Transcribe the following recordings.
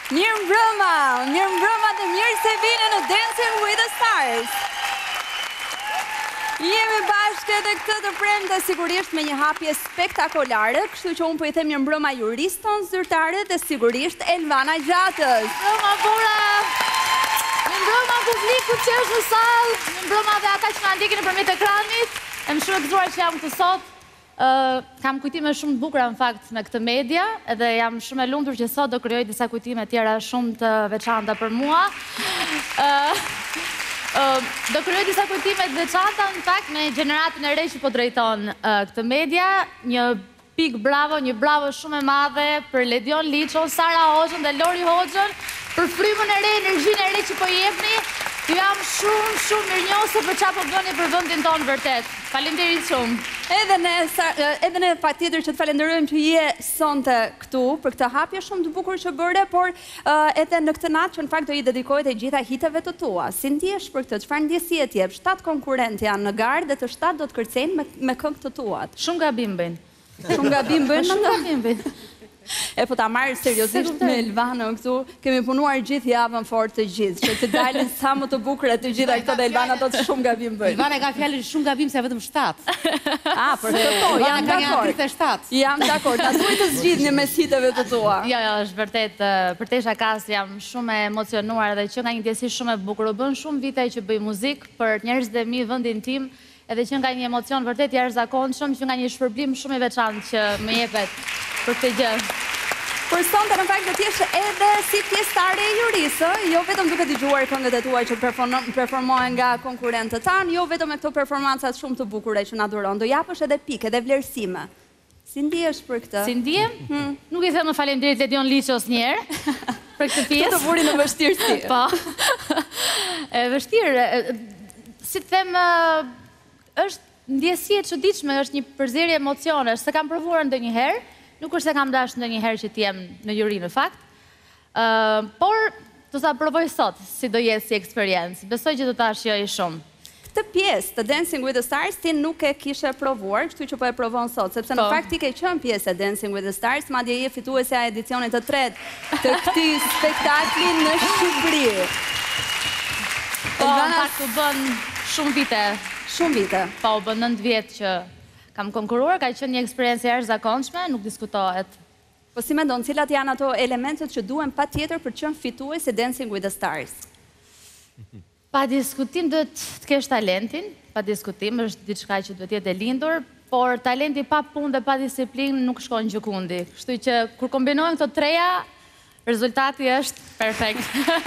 Mirëmbrëma dhe mirë se vini në Dancing with the Stars. Jemi bashkë edhe këtë të premte sigurisht me një hapje spektakolare, kështu që unë po I them mirëmbrëma juriston zyrtare dhe sigurisht Elvana Gjatës. Mirëmbrëma Bora! Mirëmbrëma publikut që është në sallë, mirëmbrëma dhe ata që na ndjekin nëpërmjet ekranit. Jam shumë e gëzuar që jam këtu sot. Kam kujtime shumë të bukura në fakt me këtë media, edhe jam shumë e lumtur që sot do krijoj disa kujtime tjera shumë të veçanta për mua. Do krijoj disa kujtime të veçanta në fakt me gjeneratën e re që po drejton këtë media. Një pik bravo, një bravo shumë e madhe për Ledion Liçon, Sara Hoxhën dhe Lori Hoxhën për frymën e re, energjinë e re që po jepni. Ju jam shumë mirënjohëse për çfarë po bëni për vendin tonë vërtet. Faleminderit shumë. Edhe ne patjetër që të falenderojmë që je sonte këtu për këtë hapje shumë të bukur që bëre, por edhe në këtë natë që në fakt do I dedikohet e gjitha hiteve të tua. Si ndihesh për këtë? Çfarë ndjesie të jep? 7 konkurrentë janë në garë dhe të 7 do të kërcejnë me këngë të tuat. Shumë gabim bëjnë. Shumë gabim bëjnë? Shumë gabim bëjnë. E po ta marrë seriozisht me Elvanën këtu, kemi punuar gjithë javën fort të gjithë, që të dalin sa më të bukura të gjitha këto dhe Elvana do të shumë gabim bëjnë. Elvana ka fjalën shumë gabim se vetëm 7. Për këto, jam dakord. Jam dakord, ta duhet të zgjidhni mes hiteve të tua. Jo, është vërtet, për te shakas jam shumë e emocionuar dhe që nga një ndjesi shumë e bukur. U bën shumë vite që bëj muzikë për njerëzit e mi vendin tim, edhe që nga një emocion vërtet jashtëzakonshëm, që nga një shpërblim shumë I veçantë që më jepet për këtë gjë. Por sonte në fakt do të jesh edhe si pjesëtare e jurisë, jo vetëm duke dëgjuar këngët e tua që performohen nga konkurrentët tanë, jo vetëm me këto performancat shumë të bukura që na dhuron, do japësh edhe pikë, edhe vlerësime. Si ndihesh për këtë? Si ndihem? Nuk I them më faleminderit Ledion Liços njerë për këtë pjesë. Të vuri në vështirësi. Po. Vështirë, si të them, është ndjesi e çuditshme, është një përzierje emocionesh, se kam provuar ndonjëherë. Nuk është se kam dash ndonjëherë që t'jem në juri në fakt, por do ta provoj sot si do jetë si eksperiencë. Besoj që do ta shijoj shumë. Këtë pjesë të Dancing with the Stars ti nuk e kishe provuar, kështu që po e provon sot, sepse në fakt ti ke qenë pjesë e Dancing with the Stars, madje je fituesja e edicionit të 3 të këtij spektakli në Shqipëri. Po, në fakt u bën shumë vite. Shumë vite. Po, u bën 9 vjet që kam konkuruar, ka qenë një eksperiencë jashtëzakonshme, nuk diskutohet. Po si mendon, cilat janë ato elementet që duhen patjetër për të qenë fitues e Dancing with the Stars? Pa diskutim duhet të kesh talentin, pa diskutim është diçka që duhet jetë e lindur, por talenti pa punë dhe pa disiplinë nuk shkon gjikundi. Kështu që kur kombinohen këto treja, rezultati është perfekt.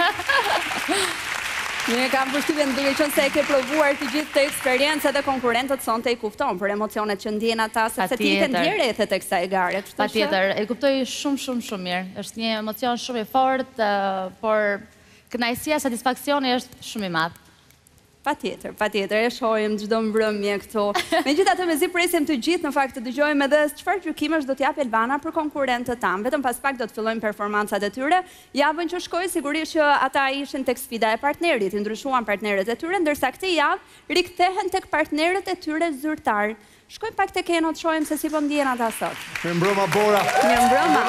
Një kam përshtypjen duke qenë se e ke provuar të gjithë të eksperiencë dhe konkurrentët sonte I kupton për emocionet që ndjen ata, sepse ti ke ndjerë rrethet e kësaj gare, kështu që patjetër, e kuptoj shumë mirë. Është një emocion shumë I fortë, por kënaqësia, satisfaksioni është shumë I madh. Patjetër, e shohim çdo mbrëmje këtu. Megjithatë mezi presim të gjithë në fakt të dëgjojmë edhe çfarë gjykimesh do t'jap Elvana për konkurrentët tanë. Vetëm pas pak do të fillojnë performancat e tyre. Javën që shkoi sigurisht që ata ishin tek sfida e partnerit, I ndryshuan partnerët e tyre, ndërsa këtë javë rikthehen tek partnerët e tyre zyrtar. Shkojmë pak tek Eno të shohim se si po ndihen ata sot. Mirëmbrëma Bora. Mirëmbrëma.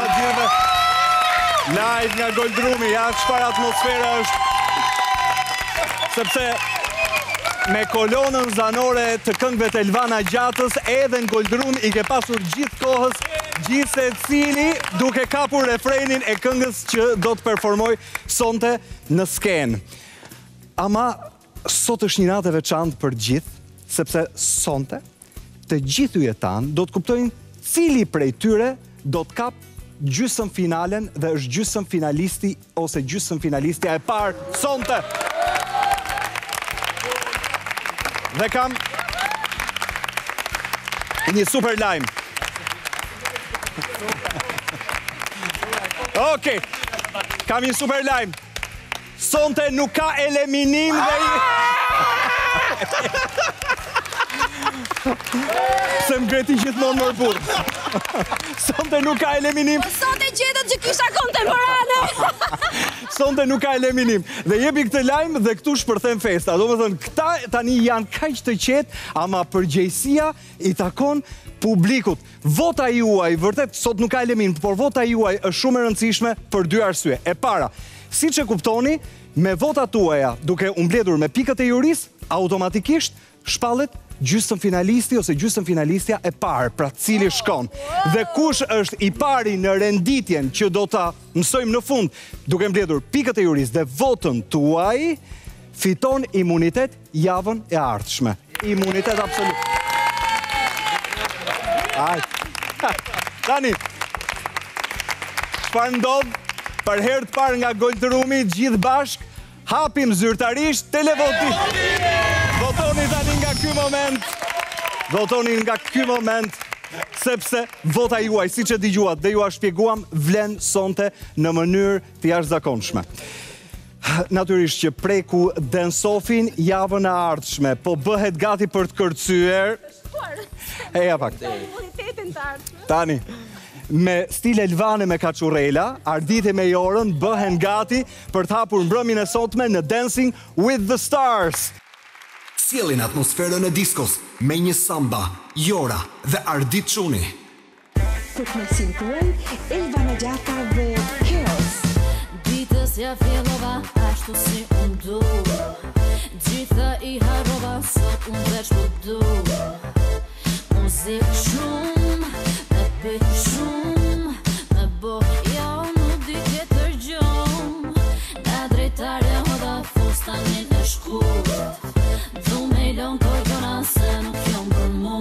Live nga Goldrumi, ja çfarë atmosfera është. Sepse me kolonën zanore të këngëve të Elvana Gjatës edhe në Goldrum I ke pasur gjithë kohës, gjithë se cili duke kapur refrenin e këngës që do të performoj sonte në skenë. Ama sot është një natë e veçantë për gjithë, sepse sonte të gjithë jetanë do të kuptojnë cili prej tyre do të kap gjysmë finalen dhe është gjysmë finalisti ose gjysmë finalistja e parë sonte. Dhe kam një super lajm. Okej, kam një super lajm. Sonte nuk ka eliminim dhe se më greti gjithmonë mërpur. Sonte nuk ka eliminim. Sonte gjetët që kisha kontemporane. sonte nuk ka eliminim. Dhe jepi këtë lajm dhe këtu shpërthen festa. Domethënë, këta tani janë kaq të qetë, ama përgjegjësia i takon publikut. Vota juaj, vërtet sot nuk ka eliminim, por vota juaj është shumë e rëndësishme për dy arsye. E para, siç e kuptoni, me votat tuaja, duke u mbledhur me pikët e juris, automatikisht shpallet gjysmë finalisti ose gjysmë finalistja e parë, pra cili shkon. Dhe kush është i pari në renditjen që do ta mësojmë në fund, duke mbledhur pikët e juris dhe votën tuaj, fiton imunitet javën e ardhshme. Imunitet absolut. Tani, çfarë ndodh? Për herë të parë nga Goltërumi, gjithë bashk, hapim zyrtarisht televoti. Votoni tani nga ky moment. Votoni nga ky moment, sepse vota juaj, siç e dëgjuat dhe ju a shpjeguam, vlen sonte në mënyrë të jashtëzakonshme. Natyrisht që preku Den Sofin javën e ardhshme, po bëhet gati për të kërcyer. Eja pak. Tani, me stil Elvane me Kaçurrela, Arditi me Jorën bëhen gati për të hapur mbrëmjen e sotme në Dancing with the Stars. Sjellin atmosferën e diskos me një samba, Jora dhe Ardit Çuni. Për të sintuar Elvana Gjata dhe Chaos. Ditës ja fillova ashtu si unë du. Gjitha i harrova, sot unë veç po du. Muzik shumë, me pik shumë, me bo jo nuk di tjetër gjumë. Nga drejtarja hodha fustanin e shkurt. Dhu me i lon kojona se nuk jom për mu.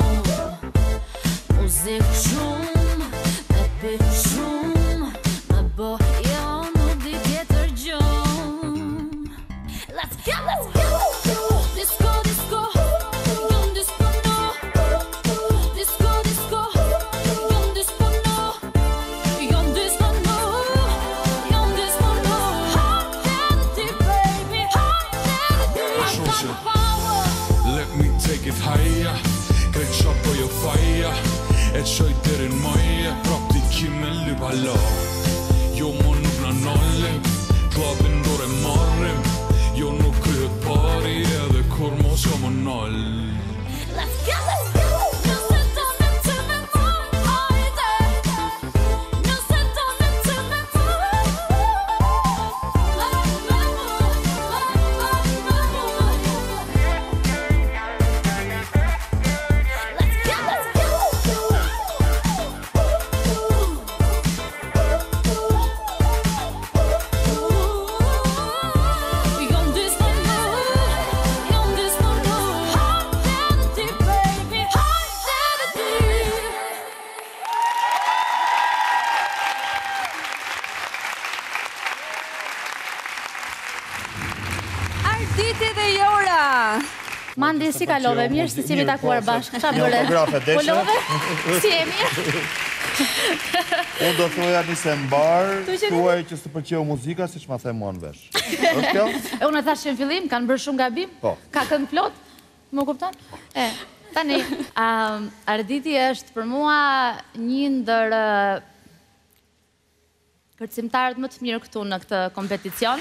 Muzik shumë, me pik shumë, me bo jo nuk di tjetër gjumë. Let's go, let's go! Disco, disco, jom disco no. Disco, disco, jom disco no. Jom disco no, jom disco no. Hot energy, baby, hot energy. I got the power. Let me take it higher. Krejt qa po jo faja. E qoj derin maje. Prap ti ki me lypa la. Jo mo nuk na nalim. Klabin dore marrim. Jo nuk kryhet pari. Edhe kur mos ka më nal. Let's go, let's go. Nu se donen të me mor, hajde. Nu se donen të me mor. Let's go, let's go. Jom disco no, jom disco no. Hot energy, baby, hot energy. Arditi dhe Jora. Mandi, si kalove? Mirë se si jemi takuar bashkë. Qa bëre? Autografe, deshe? Po love? Si e mirë? Unë do thoja një se mbarë, Tu që thuaj që së të pëlqeu muzika, si që ma them mua në vesh. Është kjo? Unë e thash që në fillim, kanë bërë shumë gabim. Po. Ka këngë plot, më kupton? Tani, Arditi është për mua një ndër kërcimtarët më të mirë këtu në këtë kompeticion.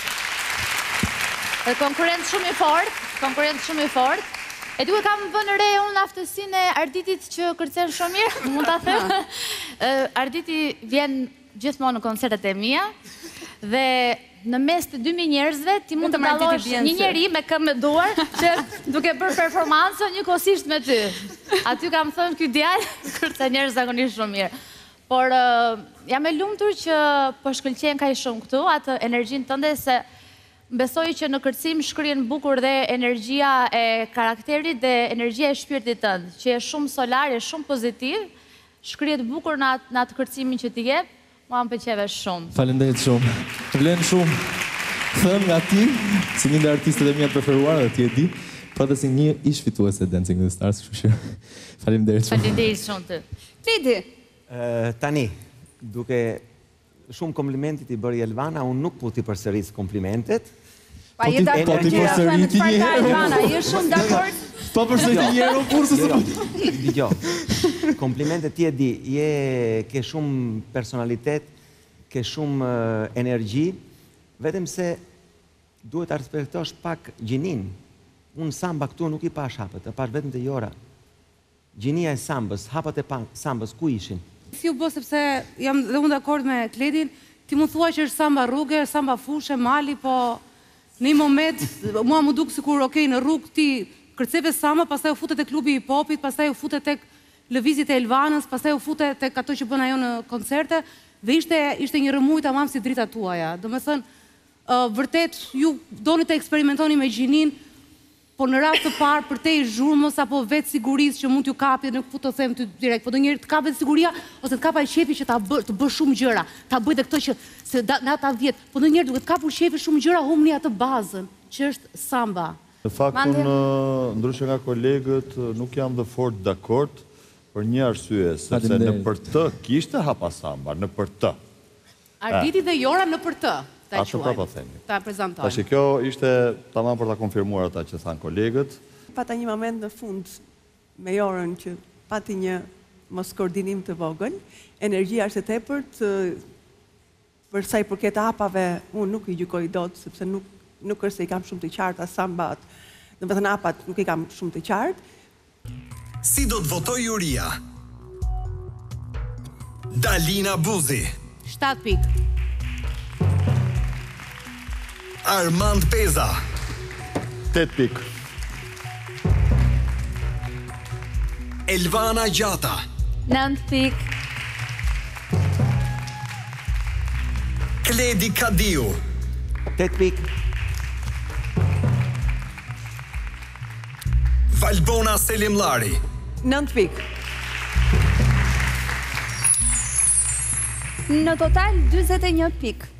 Dhe konkurent shumë i fort. E duke kam vënë re unë aftësinë e Arditit që kërcen shumë mirë, mund ta them. Arditi vjen gjithmonë në koncertet e mia dhe në mes të 2000 njerëzve ti mund të dallosh një njeri me këmbë me duar që duke bërë performancë njëkohësisht me ty. Aty kam thënë ky djalë kërcen njerëz zakonisht shumë mirë. Por jam e lumtur që po shkëlqen kaq shumë këtu atë energjinë tënde se besoj që në kërcim shkrihen bukur dhe energjia e karakterit dhe energjia e shpirtit tënd, që është shumë solar, është shumë pozitiv, shkrihet bukur në atë kërcimin që ti jep, mua më pëlqeve shumë. Faleminderit shumë. Vlen shumë. Thëm nga ti, si një ndër artistët e mia të preferuar dhe ti e di, por edhe si një ish fituese Dancing with the Stars, kështu që faleminderit shumë. Faleminderit shumë ty. Lidi. Tani, duke shumë komplimentit i bëri Elvana, unë nuk po t'i përsëris komplimentet. Pa je dakord që me çfarë ka Elvana, je shumë dakord? Po përsëri një herë kurse. Dgjoj. Komplimentet ti e di, ke shumë personalitet, ke shumë energji Vetëm se duhet ta respektosh pak gjinin. Unë samba këtu nuk i pash hapët, e pash vetëm të Jora. Gjinia e sambës, hapat e sambës, ku ishin? Si u bë sepse jam dhe unë dakord me Kledin, ti mund thua që është samba rrugë, samba fushë, mali, po në një moment mua më duk sikur okej, në rrugë ti kërceve samba, pastaj u futet te klubi i popit, pastaj u futet tek lëvizjet e Elvanës, pastaj u futet tek ato që bën ajo në koncerte dhe ishte një rëmuj tamam si drita tuaja. Domethënë, vërtet ju doni të eksperimentoni me gjinin, po në rast të parë për te i zhurmës apo vetë sigurisë që mund t'ju kapi, nuk po të them ty direkt, po do njerë të kapet siguria ose të kapaj shefi që të bë shumë gjëra, ta bëj dhe këto që se në ata 10, po do njerë duke të kapur shefi shumë gjëra, humni atë bazën, që është samba. Në fakt, unë ndryshe nga kolegët, nuk jam dhe fort dakord për një arsye, sepse në për të kishte hapa samba, në për të. Arditi dhe Jora në për të. Ashtu prapa themi. Ta prezantojmë. Tashi kjo ishte tamam për ta konfirmuar ata që thanë kolegët. Pata një moment në fund me Jorën që pati një mos koordinim të vogël, energjia është e tepërt, për sa i përket hapave, unë nuk i gjykoj dot, sepse nuk është se i kam shumë të qartë as sambat, domethënë hapat nuk i kam shumë të qartë. Si do të votoj juria? Dalina Buzi, 7 pikë. Armand Peza, 8 pikë. Elvana Gjata, 9 pikë. Kledi Kadiu, 8 pikë. Valbona Selimllari, 9 pikë. Në total 41 pikë.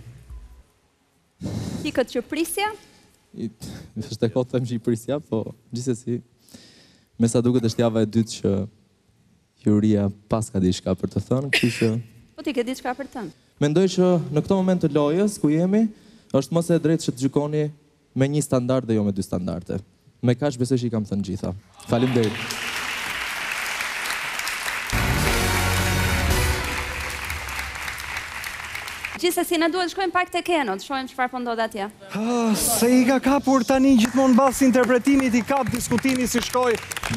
Pikët që prisja? Është e kohë të them që i prisja, po gjithsesi me sa duket është java e dytë që juria pas ka diçka për të thënë, kështu që Po ti ke diçka për të thënë. Mendoj që në këto moment të lojës ku jemi, është më e drejtë që të gjykoni me një standard dhe jo me 2 standarde. Me kaq besoj që i kam thënë gjitha. Faleminderit. Gjithsesi, ne duhet shkojmë pak te Keno, të shohim çfarë po ndodh atje. Se i ka kapur tani gjithmonë mbas interpretimit, i kap diskutimi si shkoi.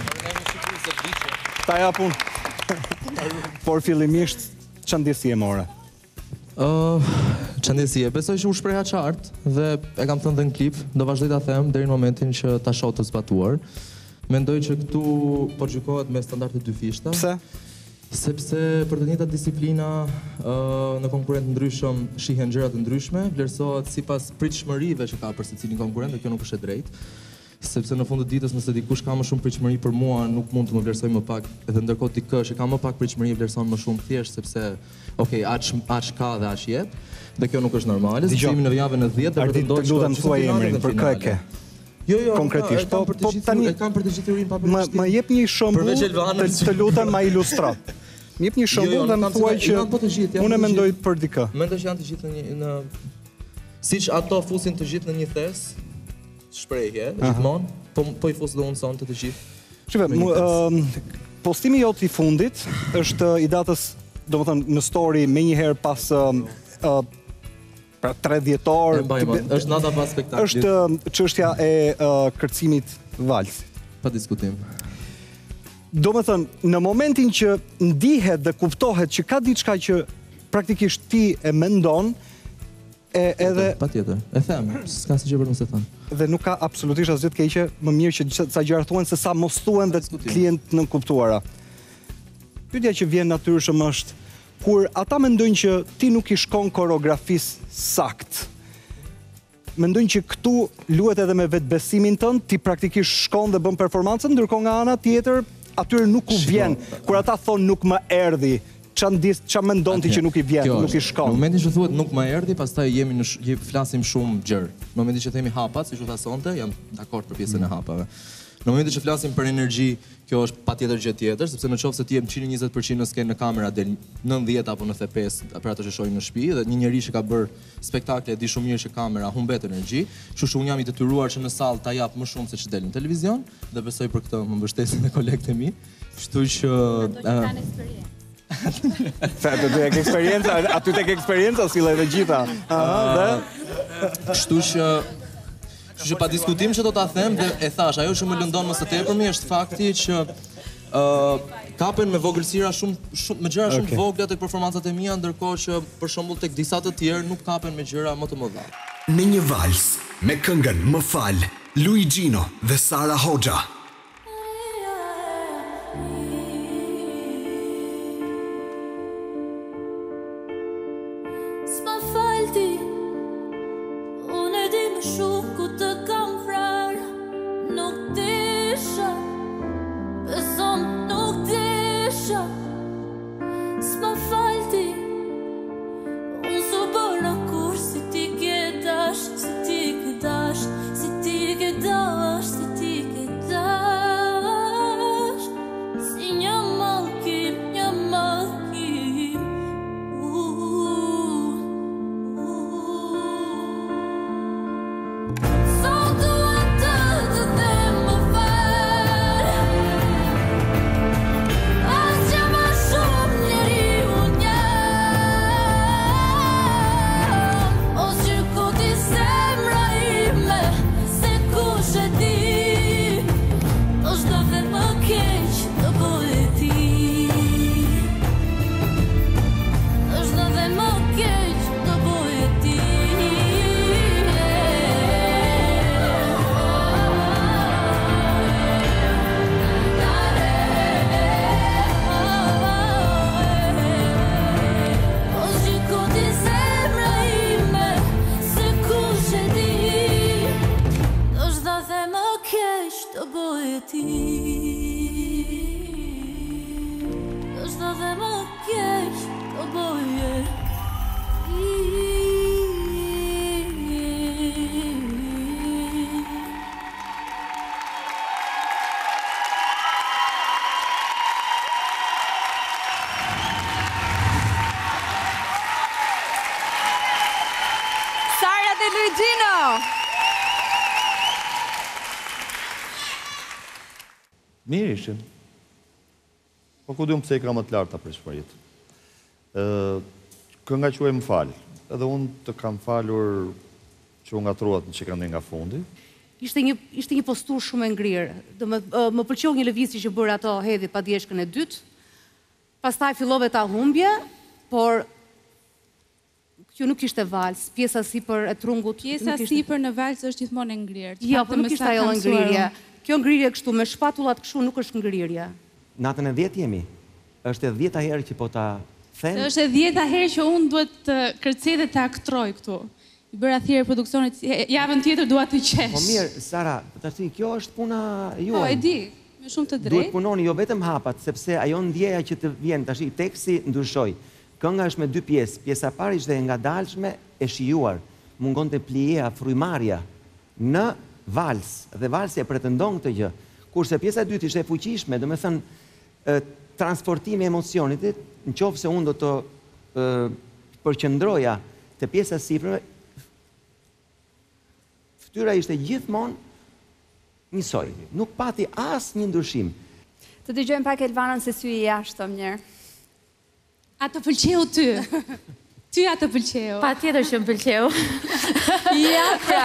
Ta japun. Por fillimisht çandesi e more. Çandesi, besoj që u shpreha qartë dhe e kam thënë dhe në klip, do vazhdoj ta them deri në momentin që ta shoh të zbatuar. Mendoj që këtu po gjykohet me standarde 2 fishta. Pse? Sepse për të njëjtat disiplina në konkurrent ndryshëm shihen gjëra të ndryshme, vlerësohet sipas pritshmërive që ka për secilin konkurrent dhe kjo nuk është e drejtë. Sepse në fund të ditës nëse dikush ka më shumë pritshmëri për mua, nuk mund të më vlerësoj më pak, edhe ndërkohë ti që ka më pak pritshmëri vlerëson më shumë thjesht sepse okay, aq ka dhe aq jet, dhe kjo nuk është normale. Sillimi në javën e 10 dhe pretendoj të lutem thuaj emrin për kë e ke. Jo, konkretisht, po tani e kam për të gjithë urin pa përgjithësi. Më jep një shembull, të lutem ma ilustro. Më jep një shembull dhe më thuaj që unë mendoj për dikë. Mendoj që janë të gjithë në siç ato fusin të gjithë në një thes, shprehje, gjithmonë, po i fus dhe unë sonte të gjithë. Shqipe, postimi jot i fundit është i datës, domethënë në story më një herë pas pra 3 dhjetor. Është nata pas spektaklit. Është çështja e kërcimit valsit. Pa diskutim. Domethënë, në momentin që ndihet dhe kuptohet që ka diçka që praktikisht ti e mendon, edhe... Patjetër, e them, s'ka si që për mos e thënë. Dhe nuk ka absolutisht asgjë të keqe, më mirë që sa gjëra thuhen se sa mos thuhen dhe klient në kuptuara. Pyetja që vjen natyrshëm është kur ata mendojnë që ti nuk i shkon koreografisë sakt. Mendojnë që këtu luhet edhe me vetbesimin tënd, ti praktikisht shkon dhe bën performancën, ndërkohë nga ana tjetër atyre nuk u vjen. Kur ata thonë nuk më erdhi, ç'a mendon ti që nuk i vjen, nuk i shkon. Në momentin që thuhet nuk më erdhi, pastaj flasim shumë gjërë. Në momentin që themi hapat, siç u tha sonte, jam dakord për pjesën e hapave. Në momentin që flasim për energji, kjo është patjetër gjë tjetër, sepse nëse ti je 120% në skenë në kamera del 90 apo 95 për ato që shohim në shtëpi dhe një njerëz që ka bërë spektakle di shumë mirë që kamera humbet energji, kështu që unë jam i detyruar që në sallë ta jap më shumë se ç'del në televizion dhe besoj për këtë më mbështesin dhe kolegët e mi. Kështu që Aty tek eksperjenca, si dhe gjitha. Kështu që pa diskutim që do ta them dhe e thash, ajo që më lëndon më së tepërmi është fakti që kapen me vogëlsira me gjëra shumë vogla tek performancat e mia, ndërkohë që për shembull tek disa të tjerë nuk kapen me gjëra më të mëdha. Në një vals me këngën Më fal, Luigino dhe Sara Hoxha. S'ma falti, unë e di më shumë ku të kam vrarë. Nuk disha, beson nuk disha. S'ma falti, unë s'u bëra kur si ti ke dash, si ti ke dash, si ti ke dash, si ti ke dash. Si një mallkim, një mallkim. Sot dua të them më fal. Asgjë më shumë njeriu njëm. O shirkoti zemra ime, se kush e di, është do dhe më keq të bëhe ti. Është do dhe më keq të bëhe ti. O shirkoti zemra ime, se kush e di, është do dhe më keq të bëhe ti. Është do dhe më keq të bëhe Sara dhe Luigino. Mirë ishim. Po ku duhem pse i ka më të larta për shparit. Kënga quaj Më fal. Edhe unë të kam falur që u ngatruat në që kanë nga fundi. Ishte një postur shumë e ngrirë. Më pëlqeu një lëvizje që bërë ato hedhi pa djeshkën e dytë. Pastaj fillove ta humbje, por kjo nuk ishte vals, pjesa sipër e trungut. Pjesa sipër në vals është gjithmonë e ngrirë. Jo, po nuk ishte ajo ngrirje. Kjo ngrirje kështu me shpatullat kështu nuk është ngrirje. Natën e 10 jemi. Është e 10-ta herë që po ta them. Është e 10-ta herë që unë duhet të kërcej dhe të aktroj këtu. I bëra thjerë produksionit, javën tjetër dua të qesh. Po mirë, Sara, tash kjo është puna Po, juaj. e di, me shumë të Duhet drejtë. punoni jo vetëm hapat, sepse ajo ndjeja që të vjen tash teksti ndryshoi. Kënga është me dy pjesë. Pjesa e parë ishte e ngadalshme, e shijuar. Mungonte plijea, frujmarja në vals, dhe valsi e pretendon këtë gjë. Kurse pjesa e dytë ishte e fuqishme, domethënë transportimi i emocionit, në qoftë se unë do të përqendroja te pjesa sipërme, fytyra ishte gjithmonë njësoj. Nuk pati asnjë ndryshim. Të dëgjojmë pak Elvanën se sy i jashtëm njërë. A të pëlqeu ty? Ty a të pëlqeu? Pa tjetër që më pëlqeu. Ja, pra.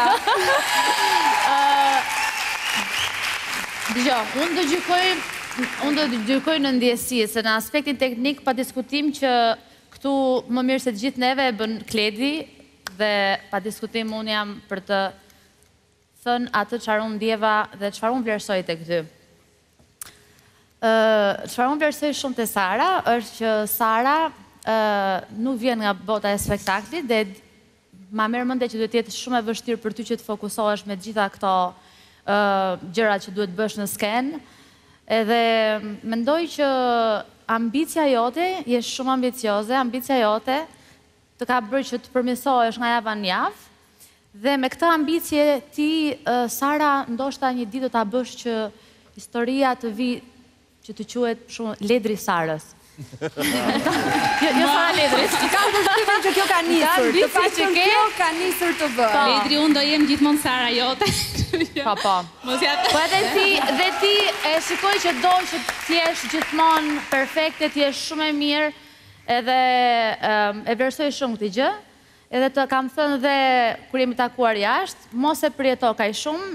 Dgjoj, unë do gjykoj në ndjesi, se në aspektin teknik pa diskutim që këtu më mirë se të gjithë neve e bën Kledi, dhe pa diskutim unë jam për të thënë atë çfarë unë ndjeva dhe çfarë unë vlerësoj tek ty. Çfarë unë vlerësoj shumë te Sara është që Sara nuk vjen nga bota e spektaklit dhe ma merr mendje që duhet të jetë shumë e vështirë për ty që të fokusohesh me gjitha këto gjërat që duhet bësh në skenë. Edhe mendoj që ambicia jote, je shumë ambicioze, ambicia jote të ka bërë që të përmirësohesh nga java në javë, dhe me këtë ambicie ti, Sara, ndoshta një ditë do ta bësh që historia të vi që të quhet shumë Ledri Sarës. Jo Sara Ledrit. Kam përshtypjen që kjo ka nisur. Të paktën kjo ka nisur të bëjë. Ledri, unë do jem gjithmonë Sara jote. Po. Po edhe ti e shikoj që do që t'jesh gjithmonë perfekte, t'jesh shumë e mirë, edhe e vlerësoj shumë këtë gjë. edhe të kam thënë dhe kur jemi takuar jashtë, mos e përjeto kaq shumë,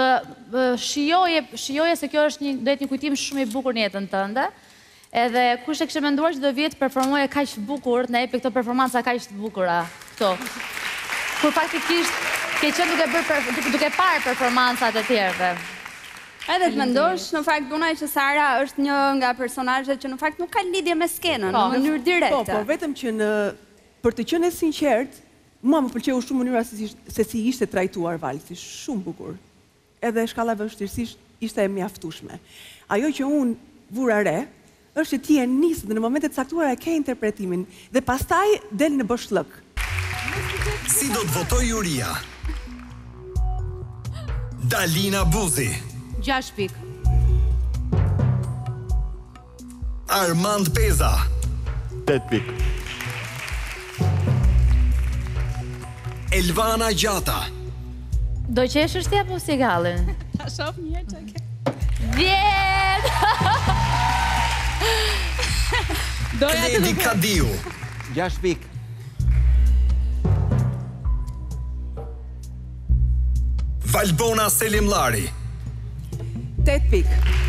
shijoje se kjo është do jetë një kujtim shumë i bukur në jetën tënde. Edhe kush e kishte menduar që do vjet performoje kaq bukur, në epi këto performanca kaq të bukura këto. Kur faktikisht ke qenë duke parë performancat e tjerëve. Edhe të mendosh, në fakt dunaj që Sara është një nga personazhet që në fakt nuk ka lidhje me skenën, në mënyrë direkte. Po, vetëm që për të qenë sinqert, mua më pëlqeu shumë mënyra se si ishte trajtuar valsi, shumë bukur. Edhe shkalla vështirësisht ishte e mjaftueshme. Ajo që unë vura re, është që ti e nisë dhe në momentet caktuara e ke interpretimin dhe pastaj del në boshllëk. Si do të votoj juria? Dalina Buzi, 6 pik. Armand Peza, 8 pik. Elvana Gjata, Do qeshësh ti apo si gallin? Ta shoh një herë çka ke. 10! Kledi Kadiu, 6 pik. Valbona Selimllari, 8 pik.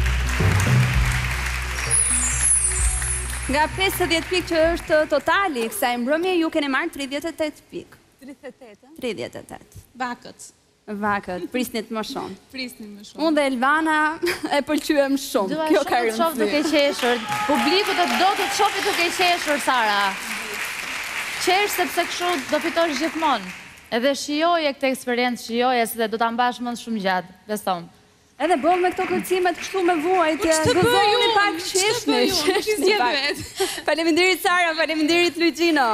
Nga 50 pikë që është totali kësaj mbrëmje, ju keni marrë 38 pikë. 38. Vakët, prisnit më shumë. Unë dhe Elvana e pëlqyem shumë. Dua shumë të shoh duke qeshur. Publiku do të shohë duke qeshur, Sara. Qesh sepse kështu do fitosh gjithmonë. Edhe shijoje këtë eksperiencë, shijoje se do ta mbash mend shumë gjatë, besom. Edhe bëu me këto kërcimet kështu me vuajtje, gëzoni pak qeshni. Faleminderit Sara, faleminderit Luigino.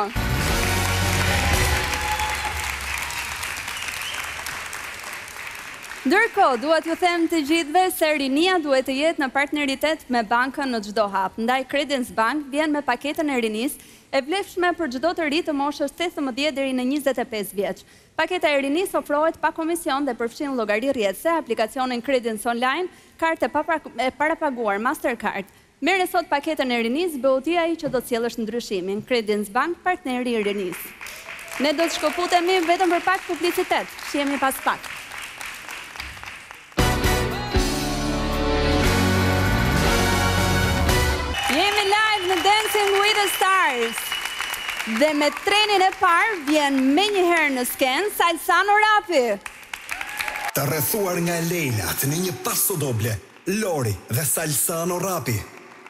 Ndërkohë, duhet ju them të gjithëve se rinia duhet të jetë në partneritet me bankën në çdo hap. Ndaj Credence Bank vjen me paketën e rinisë e vlefshme për çdo të ri të moshës 18 deri në 25 vjeç. Paketa e rinisë ofrohet pa komision dhe përfshin llogari rrjedhse, aplikacionin Credence Online, kartë e parapaguar Mastercard. Merre sot paketën e rinisë, bëu ti ai që do të sjellësh ndryshimin. Credence Bank, partneri i rinisë. Ne do të shkëputemi vetëm për pak publicitet. Shihemi pas pak. Jemi live në Dancing with the Stars. Dhe me trenin e parë vjen me njëherë në sken Salsano Rapi. të rrethuar nga Elejnat në një paso doble, Lori dhe Salsano Rapi.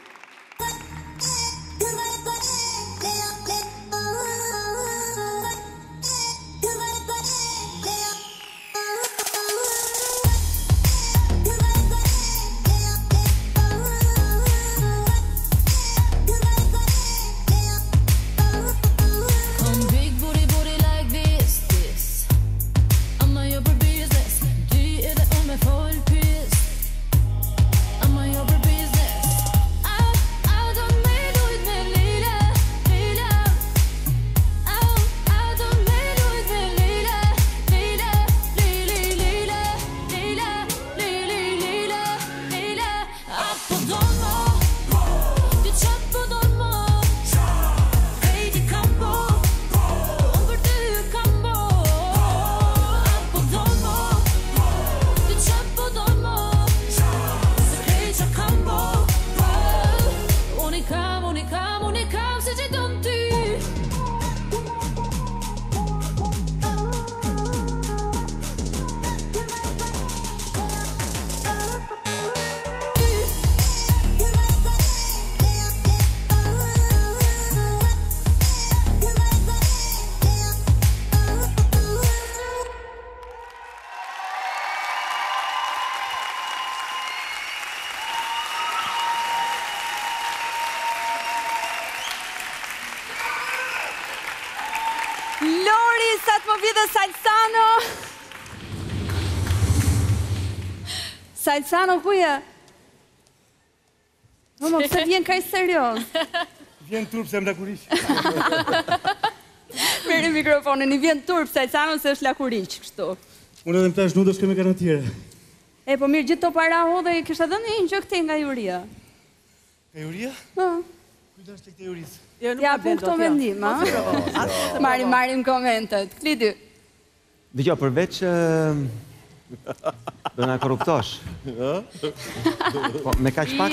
Lori, sa të më vide Salsano. Salsano, ku je? Mama, pëse vjen kaj serios? Vjen turp se më lakuriq. Merri mikrofonin, i vjen turp Salsano se është lakuriq, kështu. Unë edhe më tash nuk do shkoj me garantiere. E, po mirë, gjithë të para ho dhe kisha dhe një gjë këte nga juria. Ka juria? Ha. Kujtash të këte jurisë. Ja, pu këto mendim, a? Marim komentet. Klidi. Dëgjoj, përveç do na korruptosh. Po, me kaq pak?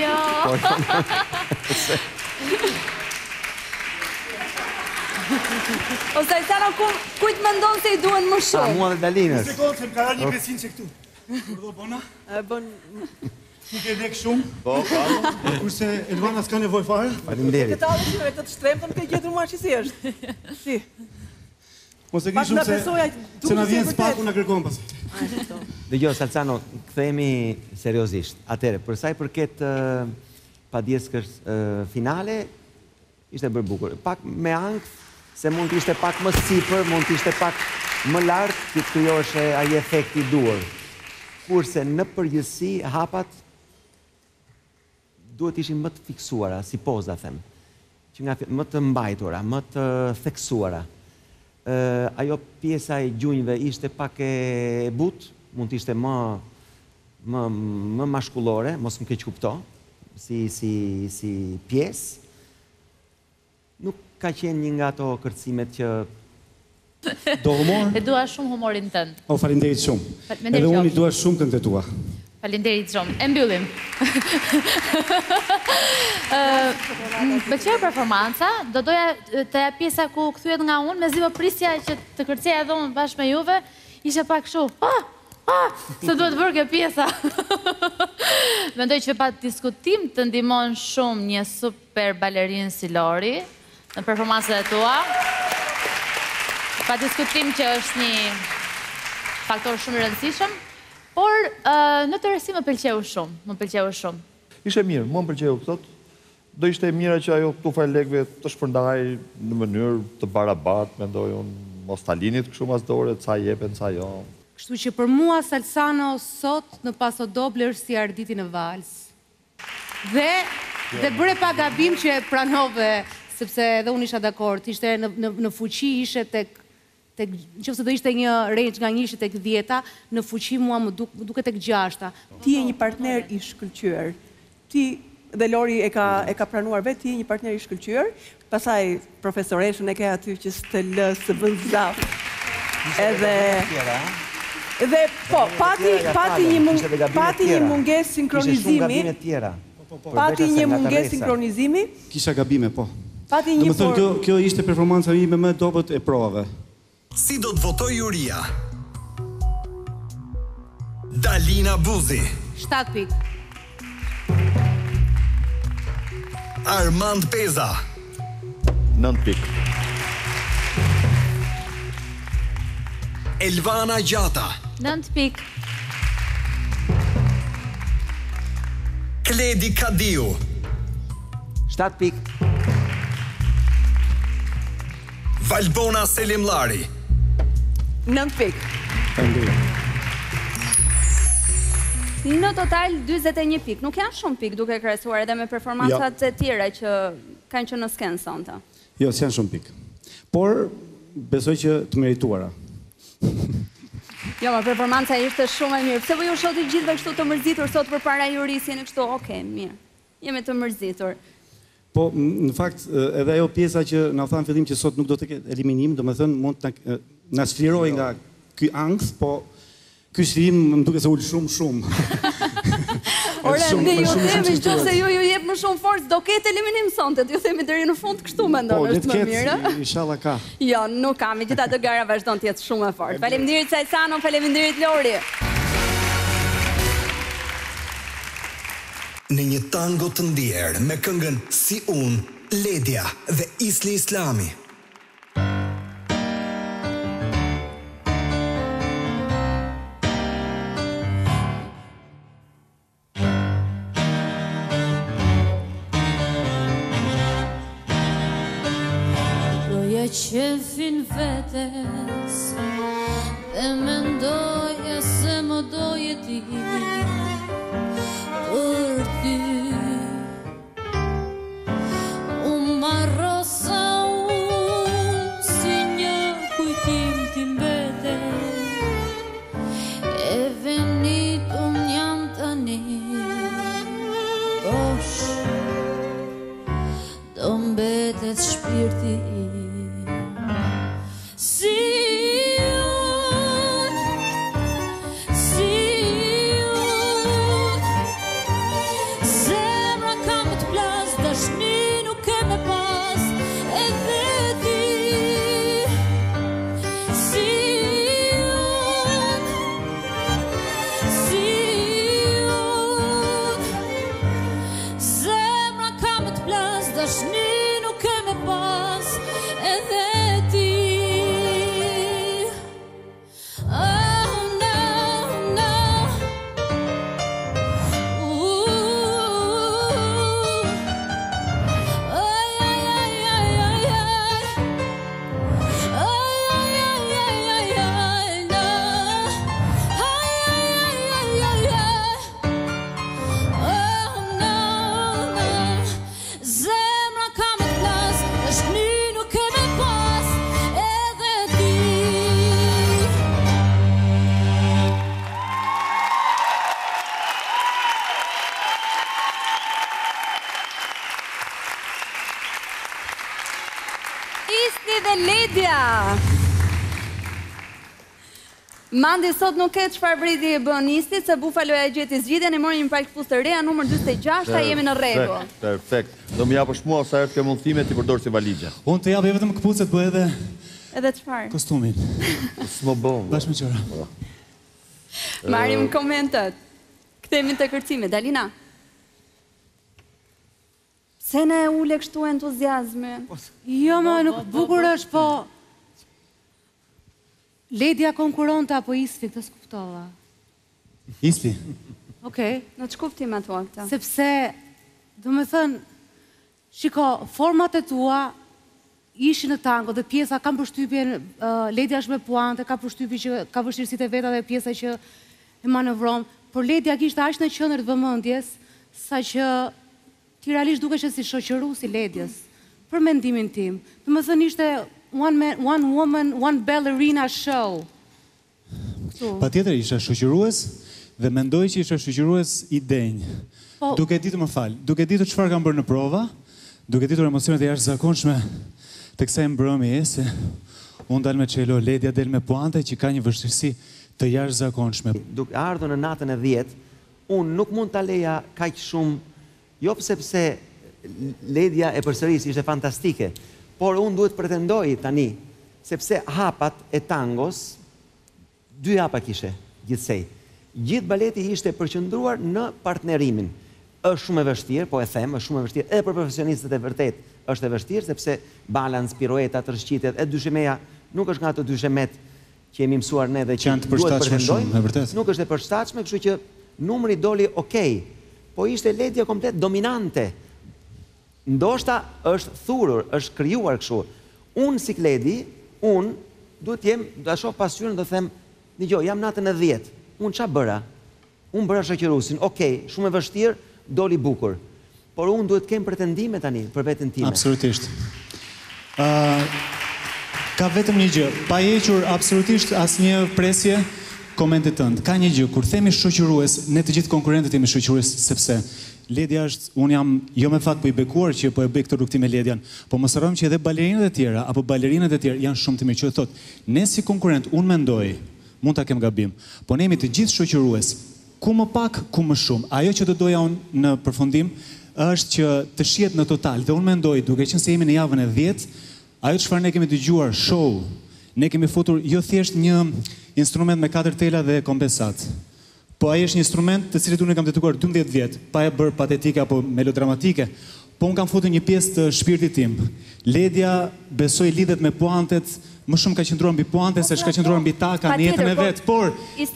O Salsano, kujt mendon se I duen më shumë? Mua dhe Dalinës. Sekundë, se më ka një 500 që këtu. Përdo bona? Bon... Nuk e lek shumë. Po, kurse Elvana s'ka nevoj fare. Faleminderit. Këtë alë që të shtremtën të gjetur marë që si është. Si. Mos e ki shumë se na vjen spaku na kërkon pas. Dëgjoj, Salsano, kthehemi seriozisht. Atëre, për sa I përket padjeskës finale, ishte bërë bukur. Pak me ankth, se mund të ishte pak më sipër, mund të ishte pak më lart, që të krijosh ai efekti I duhur. Kurse në përgjithësi hapat duhet ishin më të fiksuara, si poza them. Që nga më të mbajtura, më të theksuara. Ajo pjesa E gjunjëve ishte pak e butë, mund të ishte më mashkullore, mos më keq kupto, si pjesë. Nuk ka qenë një nga ato kërcimet që do humor? E dua shumë humorin tënd. O, falinderit shumë. Faleminderit Edhe unë I qoftë. dua shumë këngët e tua. Faleminderit shumë. E mbyllim. Pëlqeu performanca, do doja te pjesa ku kthehet nga unë, mezi po prisja që të kërceja edhe unë bashkë me juve, ishte pak kështu. Se duhet bërë kjo pjesa. Mendoj që pa diskutim të ndihmon shumë një super balerinë si Lori në performancët e tua. Pa diskutim që është një faktor shumë I rëndësishëm, por në tërësi më pëlqeu shumë. Ishe mirë, mua më pëlqeu këtot. Do ishte mira që ajo këtu fare lekëve të shpërndaj në mënyrë të barabartë, mendoj unë, mos ta linit kështu mas dore, ca jepen, ca jo. Kështu që për mua Salsano sot në pasodoble është si Arditi në vals. Dhe bëre pa gabim që pranove, sepse edhe unë isha dakord, ishte në fuqi ishe tek nëse do ishte një range nga 1 tek 10, në fuqi mua më duke tek 6. Ti je një partner I shkëlqyer. Ti dhe Lori e ka pranuar vetë, ti je një partner I shkëlqyer. Pastaj profesoreshën e ke aty që s'të lë të bën zaf. Edhe po, pati një mungesë sinkronizimi. Pati një mungesë sinkronizimi. Kisha gabime, po. Pati një formë. Kjo ishte performanca ime më e dobët e provave. Si do të votoj juria? Dalina Buzi, 7 pik. Armand Peza, 9 pik. Elvana Gjata, 9 pik. Kledi Kadiu, 7 pik. Valbona Selimllari, 9 pik. Në total 41 pik. Nuk janë shumë pik duke krahasuar edhe me performancat e tjera që kanë qenë në skenë sonte. Jo, s'janë shumë pik. Por besoj që të merituara. Jo, ma performanca ishte shumë e mirë. Pse po ju shoh të gjithëve kështu të mërzitur sot përpara jurisë, jeni kështu, okay, mirë. Jemi të mërzitur. Po, në fakt, edhe ajo pjesa që na thanë fillim që sot nuk do të ketë eliminim, domethënë mund të na sfliroj nga ky ankth, po ky sfirim më duket se ul shumë. Ore, ne ju themi që se ju jep më shumë forcë, do ketë eliminim sonte, ju themi deri në fund kështu mendon, është më mirë. Po, inshallah ka. Jo, nuk ka, megjithatë gara vazhdon të jetë shumë e fortë. Faleminderit Salsano, faleminderit Lori. në një tango të ndjerë me këngën Si Unë, Ledja dhe Isli Islami. Doja qefin vetes dhe mendoja se më doje ti për ty. Unë marrosa unë si një kujtim ti mbete, e venit unë jam tani bosh, do mbetet shpejt. Ledia! Mandi sot nuk ke çfarë briti e bën Isti, se Bufaloja e gjeti zgjidhjen, e mori një palkëpues të reja, numër 46, ta jemi në rregull. Perfekt. Do më japësh mua sa herë të ke mundësime ti përdor si valigje. Unë të japë vetëm këpucet, po edhe Edhe çfarë? kostumin. S'mo bën. Bashkë me qëra. Marim komentet. Kthehemi te kërcimit, Alina. Pse ne ule kështu entuziazmi? Jo, ma, nuk bukur është, po... Ledia konkuronte apo Isti, këtë s'kuptova. Isti. Okej. Në ç'kuptim e thua këtë? Sepse, do me thënë, shiko, format e tua ishin në tango dhe pjesa kam përshtypjen, Ledia është me puante, ka përshtypjen që ka vështirësitë e veta dhe pjesa që e manevron, por Ledia kishte aq në qendër të vëmendjes, sa që ti realisht duke që si shoqëruesi Ledjes, për mendimin tim. Do me thënë ishte one woman, one ballerina show. Pa tjetër isha shoqërues dhe mendoj që isha shoqërues i denjë. Duke ditur më falë, duke ditur çfarë kam bërë në prova, duke ditur emocionet e jashtëzakonshme të kësaj mbrëmje, se unë dal me çelo, Ledia del me puante që ka një vështirësi të jashtëzakonshme. Duke ardhur në natën e 10, unë nuk mund ta leja kaq shumë, jo sepse Ledia e përsëris ishte fantastike, por unë duhet pretendoj tani, sepse hapat e tangos, 2 hapa kishe gjithsej. Gjithë baleti ishte përqendruar në partnerimin. Është shumë e vështirë, po e them, është shumë e vështirë, edhe për profesionistët e vërtet është e vështirë, sepse balans, pirueta, tërshqitet, e dyshemeja nuk është nga ato dyshemet që jemi mësuar ne dhe që duhet pretendojmë, nuk është e përshtatshme, kështu që numri doli okej, po ishte Ledia komplet dominante. Ndoshta është thurur, është krijuar kështu. Unë si Ledi, unë duhet jem, do ta shoh pasqyrën, do them, dëgjoj, jam natën e 10. Unë ç'a bëra? Unë bëra shoqëruesin. Okej, shumë e vështirë, doli bukur. Por unë duhet kem pretendime tani për veten time. Absolutisht. Ka vetëm një gjë, pa hequr absolutisht asnjë presje komentet tënd. Ka një gjë, kur themi shoqërues, ne të gjithë konkurrentët jemi shoqërues, sepse Ledia është, unë jam jo me fat po i bekuar që po e bëj këtë rrugtim me Ledian, po mos harrojmë që edhe balerinat e tjera apo balerinat e tjerë janë shumë të mirë, që thotë, ne si konkurrent, unë mendoj, mund ta kem gabim, po ne jemi të gjithë shoqërues, ku më pak, ku më shumë. Ajo që do doja unë në përfundim është që të shihet në total, dhe unë mendoj, duke qenë se jemi në javën e 10, ajo çfarë ne kemi dëgjuar, show, ne kemi futur jo thjesht një instrument me 4 tela dhe kompensat. Po ai është një instrument të cilit unë kam detyruar 12 vjet, pa e bërë patetike apo melodramatike, po unë kam futur një pjesë të shpirtit tim. Ledia besoj lidhet me puantet, më shumë ka qëndruar mbi puantet se çka qëndruar mbi taka në jetën e vet, por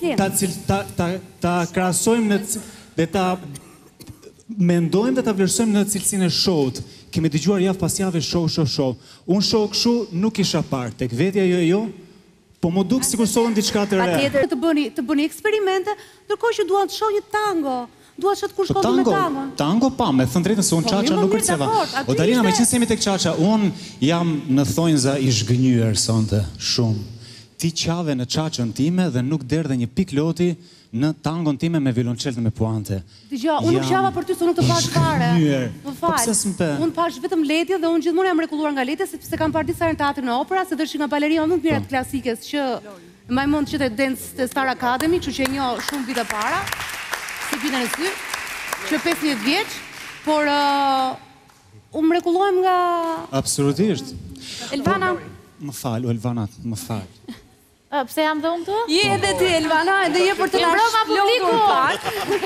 ta krahasojmë dhe ta mendojmë dhe ta vlerësojmë në cilësinë e show-t. Kemi dëgjuar javë pas jave show. Unë show kështu nuk isha parë, tek vetja jo. Po më duk sikur solën diçka të re. Patjetër të bëni eksperimente, ndërkohë që duan të shoh një tango. Duan të kur shkon me tango. Tango pa, me thënë drejtën se unë Çaça nuk kërceva. O Dalina, me qenë se jemi tek Çaça, unë jam në thonjza i zhgënjur sonte, shumë. Ti qave në Çaçën time dhe nuk derdhe një pik loti në tangon time me violonçel dhe me puante. Dgjoj, unë nuk qava për ty se nuk të pash fare. Më fal. Unë pash vetëm Ledia dhe unë gjithmonë jam mrekulluar nga Ledia sepse kam parë disa herë në teatrin e opera, se është nga balerina më të mira të klasikës që mbaj mend që te Dance te Star Academy, kështu që e njoh shumë vite para. Si vitën e sy, që 15 vjeç, por unë mrekullohem nga Absolutisht. Elvana. Më fal, Elvana, më fal. Pse jam dhe unë këtu? Je edhe ti, Elvana, edhe je për të na shplotur pak.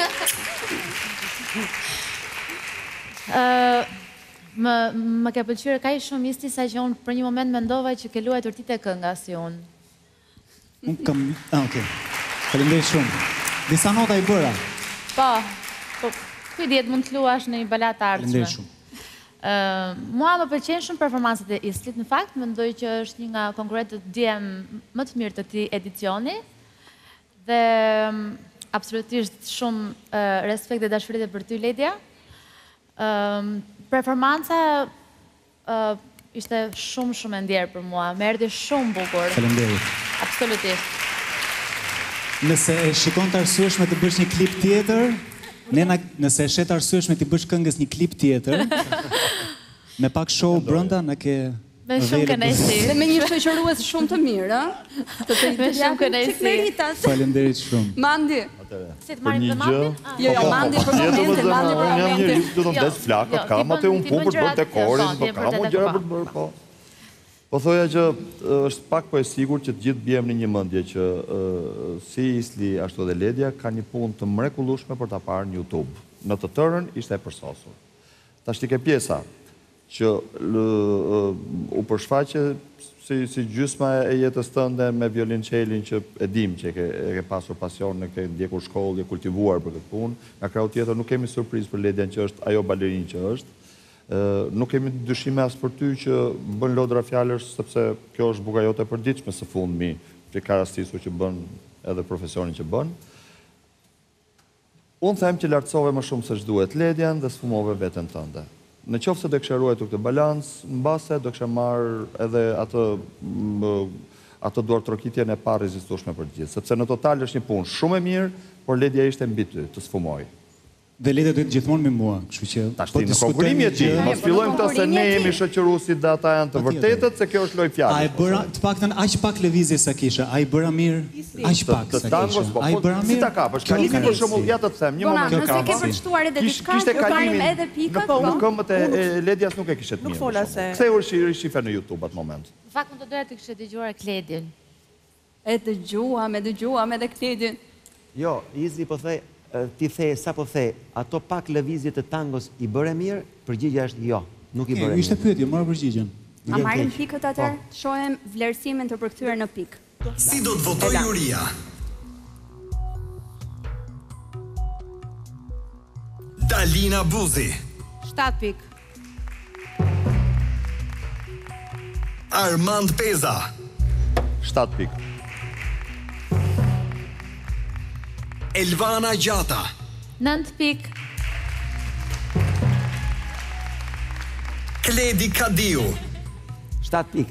Më ka pëlqyer kaq shumë Isti sa që unë për një moment mendova që ke luajtur ti te kënga si unë. Unë kam... Okej. Faleminderit shumë. Disa nota i bëra. Po, kujdet mund të luash në një balat të ardhshme. Faleminderit shumë. Mua më pëlqen shumë performancat e Istit, në fakt, mendoj që është një nga konkurrentët djem më të mirë të këtij edicioni dhe absolutisht shumë respekt dhe dashuri për ty, Ledia. Performanca ishte shumë e ndjerë për mua, më erdhi shumë bukur. Faleminderit. Absolutisht. Nëse e shikon të arsyeshme të bësh një klip tjetër, nëse e shet arsyeshme të bësh këngës një klip tjetër, me pak show brenda, në ke Me shumë kënaqësi. Dhe me një shoqërues shumë të mirë, ë? Të Me shumë kënaqësi. Faleminderit shumë. Mandi. Si të marrim dhe Mandin? Jo, Mandi për momentin, Mandi për Unë jam momentin. njëri që do të ndes flakët, kam atë unë punë për të bërë dekorin, po kam unë gjëra për të bërë, po. Po thoja që është pak po e sigur që të gjithë bjem në një mendje që si Isli ashtu edhe Ledja ka një punë të mrekullueshme për ta parë në YouTube. Në të tërën ishte e përsosur. Tash ti ke pjesa që u përshfaqe si gjysma e jetës tënde me violoncelin që e dim që e ke pasur pasion, e ke ndjekur shkollë, e kultivuar për këtë punë. Nga krau tjetër nuk kemi surprizë për Ledjen që është ajo balerinë që është. Nuk kemi dyshime as për ty që bën lodra fjalësh, sepse kjo është buka jote e përditshme së fundmi, që ka rastisur që bën edhe profesionin që bën. Unë them që lartësove më shumë se ç'duhet Ledjen dhe sfumove veten tënde. Në qoftë se do kishe ruajtur këtë balans, mbase do kishe marrë edhe atë duartrokitjen e pa rezistueshme për të gjithë, sepse në total është një punë shumë e mirë, por Ledja ishte mbi ty, të sfumoj. Dhe Ledja duhet gjithmonë me mua, kështu që po në konkurimi e ti, mos fillojmë këta se ne jemi shoqëruesit dhe ata janë të vërtetët, se kjo është lojë fjalë. A e bëra të paktën aq pak lëvizje sa kisha, a i bëra mirë, aq pak sa kisha. A i bëra mirë. Si ta kapësh? Kalimi për shembull, ja të them, një moment nëse ke përshtuar edhe diçka, do marrim edhe pikat, në këmbët e Ledjas nuk e kishe të mirë. Nuk fola se. Ktheu shife në YouTube atë moment. Në fakt më të doja të kishe dëgjuar Kledin. E dëgjuam edhe Kledin. Jo, Izli po thej, ti the, sa po the, ato pak lëvizje të tangos i bëre mirë, përgjigja është jo, nuk i bëre mirë. Ishte pyetje, marrë përgjigjen. A marrim pikët atër? Shohem vlerësimin të përkthyer në pikë. Si do të votoj juria? Dalina Buzi. 7 pik. Armand Peza. 7 pik. Elvana Gjata. 9 pik. Kledi Kadiu. 7 pik.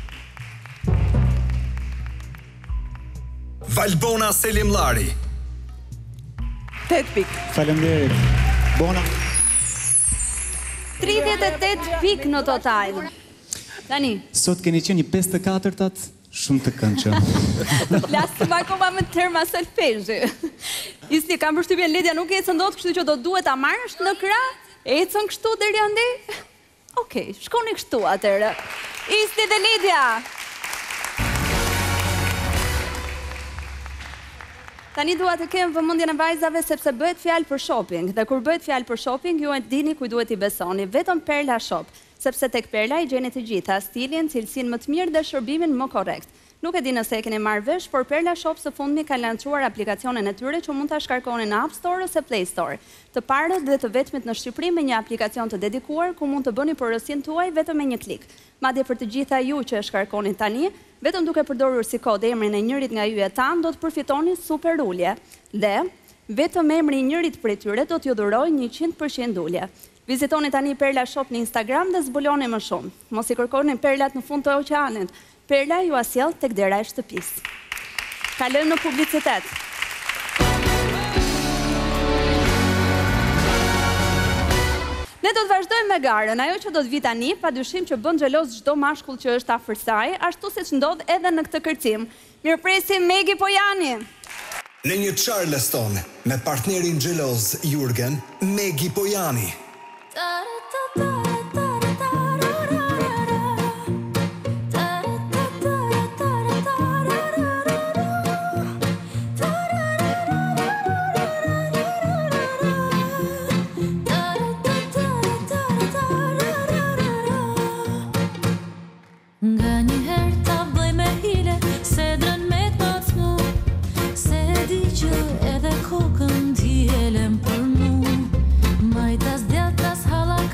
Valbona Selimllari. 8 pik. Faleminderit. Bona. 38 pik në total. Tani. Sot keni qenë një 54-tat shumë të këndshëm. Flasim akoma me terma solfezhi. Isli, kam përshtypjen Ledja nuk ecën dot, kështu që do duhet ta marrësh në krah? Ecën kështu deri ande? Okej, shkoni kështu atëherë. Isli dhe Ledja. Tani dua të kem vëmendjen e vajzave sepse bëhet fjalë për shopping dhe kur bëhet fjalë për shopping ju e dini kujt duhet i besoni, vetëm Perla Shop, sepse tek Perla i gjeni të gjitha, stilin, cilësinë më të mirë dhe shërbimin më korrekt. Nuk e di nëse e keni marrë vesh, por Perla Shop së fundmi ka lançuar aplikacionin e tyre që mund ta shkarkoni në App Store ose Play Store. Të parët dhe të vetmit në Shqipëri me një aplikacion të dedikuar ku mund të bëni porosin tuaj vetëm me një klik. Madje për të gjitha ju që e shkarkoni tani, vetëm duke përdorur si kod emrin e njërit nga yjet tan do të përfitoni super ulje. Dhe vetëm emri i njërit prej tyre do t'ju dhurojë 100% ulje. Vizitoni tani Perla Shop në Instagram dhe zbuloni më shumë. Mos i kërkoni perlat në fund të oqeanit. Perla ju asjell tek dera e shtëpisë. Kalojmë në publicitet. Ne do të vazhdojmë me garën. Ajo që do të vi tani, padyshim që bën xheloz çdo mashkull që është afër saj, ashtu siç ndodh edhe në këtë kërcim. Mirëpresim Megi Pojani. Në një Charleston me partnerin xheloz Jurgen, Megi Pojani. Nga një herë ta bëj me hile, se drën me t'pac mu, se di që edhe kokën t'i helen për mu. Majtas djatas halak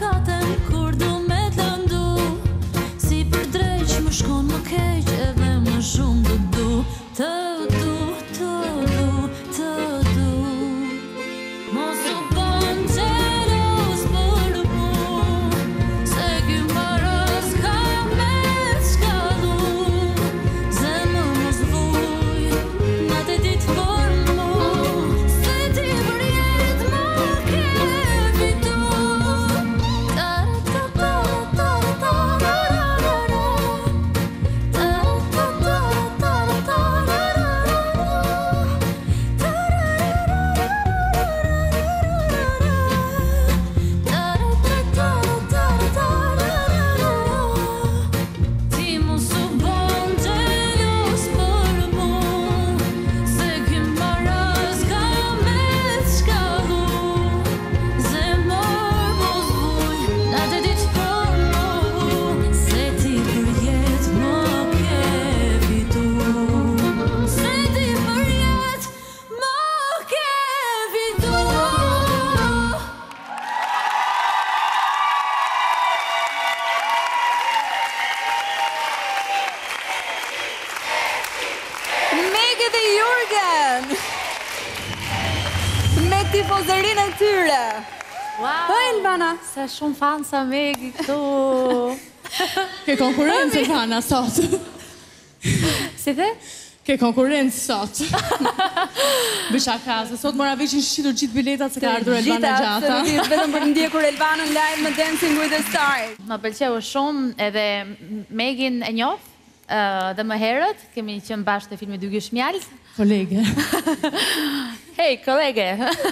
tifozërinë e tyre. Wow! Po, Elvana? Se shumë fan sa Megi këtu. Ke konkurrencë, Elvana, sot. Si the? Ke konkurrencë sot. Bësha se sot mora veçin shqitur gjithë biletat se ka ardhur Elvana Gjata. Gjitha, absolutisht, vetëm për të ndjekur Elvanën live në Dancing with the Stars. Më pëlqeu shumë edhe Megin e njoh, dhe më herët kemi qenë bashkë te filmi Dy Gysh Mjalt. Kolege. Hej, kolege.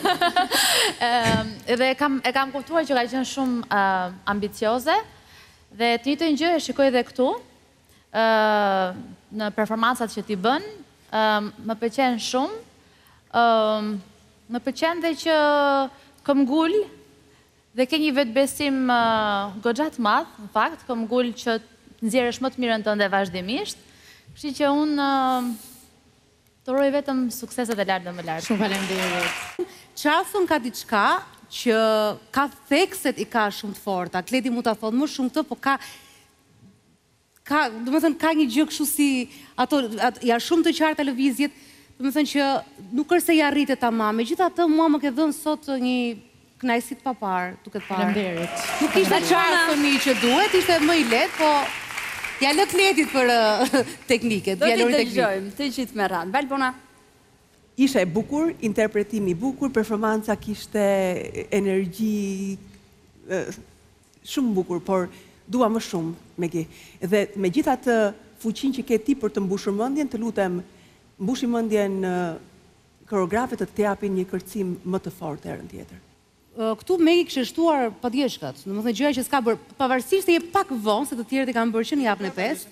Edhe e kam kuptuar që ka qenë shumë ambicioze dhe të njëjtën gjë e shikoj edhe këtu. Në performancat që ti bën, më pëlqen shumë. Më pëlqen dhe që këm ngul dhe ke një vetbesim goxha të madh, në fakt, këm ngul që të nxjerrësh më të mirën tënde vazhdimisht. Kështu që unë të uroj vetëm sukseset e lartë dhe më lartë. Shumë faleminderit. Çfarë ka diçka që ka thekset i ka shumë të forta. Kledi mu ta thonë më shumë këtë, po ka një gjë kështu si ato ja shumë të qarta lëvizjet, do të thënë që nuk është se ja rritet tamam. Megjithatë mua më ke dhënë sot një kënaqësi të paparë, duke të parë. Faleminderit. Nuk ishte çfarë fëmijë që duhet, ishte më i lehtë, po ja lë Kledit për tekniket, fjalorin teknik. Do t'i dëgjojmë, të gjithë me radhë. Valbona. Ishe e bukur, interpretimi i bukur, performanca kishte energji shumë bukur, por dua më shumë, Megi. Dhe me gjitha të fuqin që ke ti për të mbushur mendjen, të lutem, mbushi mendjen koreografët të japin një kërcim më të fortë herën tjetër. Këtu Megi kishte shtuar padjeshkat, domethënë gjëja që s'ka bërë, pavarësisht se je pak vonë se të tjerët e kanë bërë që në japën e 5.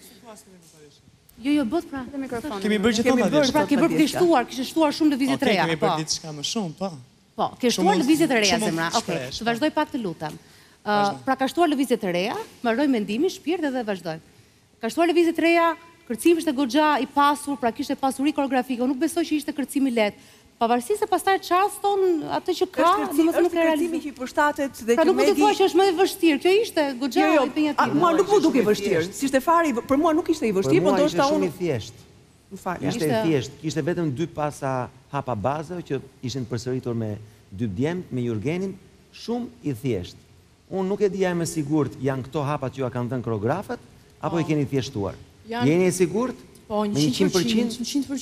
Jo, bët pra. Kemi bërë gjithë padjeshkat. Pra ke bërë kishte shtuar shumë lëvizje të reja. Kemi bërë diçka më shumë, po. Po, ke shtuar lëvizje të reja, zemra. Okej, të vazhdoj pak të lutem. Pra ka shtuar lëvizje të reja, mbaroj mendimin, shpirt edhe vazhdoj. Ka shtuar lëvizje të reja, kërcimi ishte goxha i pasur, pra kishte pasuri koreografike, unë nuk besoj që ishte kërcimi lehtë. Pavarësisht se pastaj Charleston atë që ka, domethënë nuk e realizoi. Që i përshtatet dhe pra nuk do të thuaj që është më i vështirë. Kjo ishte goxha e penjative. Mua nuk më duke i vështirë. Si ishte fare, për mua nuk ishte i vështirë, por ndoshta unë shumë i thjeshtë. Ishte i thjeshtë. Kishte vetëm 2 pasa hapa bazë që ishin përsëritur me 2 djemt, me Jurgenin, shumë i thjeshtë. Unë nuk e dija me sigurt janë këto hapat që ja kanë dhënë koreografët apo i keni thjeshtuar. Jeni e sigurt? Po, 100%.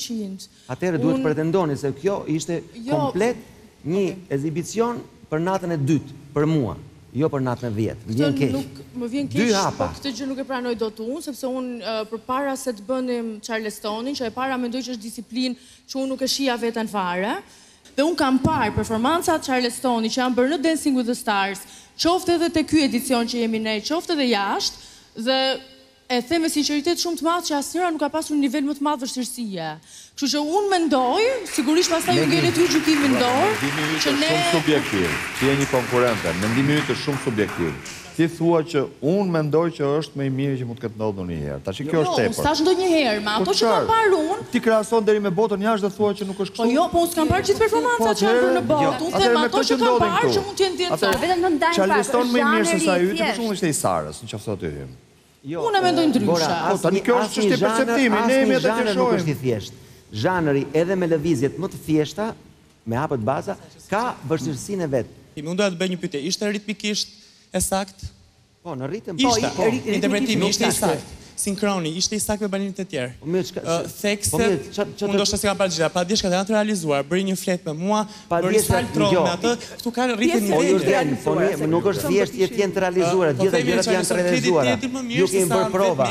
Atëherë duhet pretendoni se kjo ishte komplet një ekzibicion për natën e dytë, për mua, jo për natën e 10. Vjen keq. Më vjen keq, po këtë gjë nuk e pranoj dot unë, sepse unë përpara se të bënim Charlestonin, që e para mendoj që është disiplinë që unë nuk e shija veten fare, dhe unë kam parë performancat Charlestoni që janë bërë në Dancing with the Stars, qoftë edhe te ky edicion që jemi ne, qoftë edhe jashtë, dhe e them me sinqeritet shumë të madh që asnjëra nuk ka pasur një nivel më të madh vështirësie. Kështu që unë mendoj, sigurisht pastaj ju ngjelet ju gjykimin dorë, që ne shumë subjektiv. Ti je një konkurrente, mendimi yt është shumë subjektiv. Ti thua që unë mendoj që është më i mirë që mund të ketë ndodhur ndonjëherë. Tash kjo është tepër. Jo, s'tash ndonjëherë, ma ato që kam parë unë. Ti krahason deri me botën jashtë dhe thua që nuk është kështu. Po jo, po unë s'kam parë gjithë performancat që janë bërë në botë. Unë them ato që kam parë që mund të jenë dietar. Vetëm në ndajmë pak. Charleston më i mirë se sa yti, për shembull ishte i Sarës, nëse aty hym. Unë e mendoj ndryshe. Tani kjo është çështje perceptimi, ne jemi atë që shohim. Nuk është i thjeshtë. Zhanri edhe me lëvizjet më të thjeshta, me hapët baza, ka vështirësinë e vet. Mi mundoja të bëj një pyetje, ishte ritmikisht e saktë? Po, në ritëm, po, interpretimi ishte i saktë. Sinkroni, ishte i saktë me balinit e tjerë. Thekset, unë ndoshta si kam parë gjitha, padjeshkat janë të realizuar, bëri një flet me mua, bëri saltron me atë, këtu kanë rritën niveli. Po, nuk është thjesht që janë të realizuara, gjitha gjërat janë të realizuara. Ju kemi bërë prova.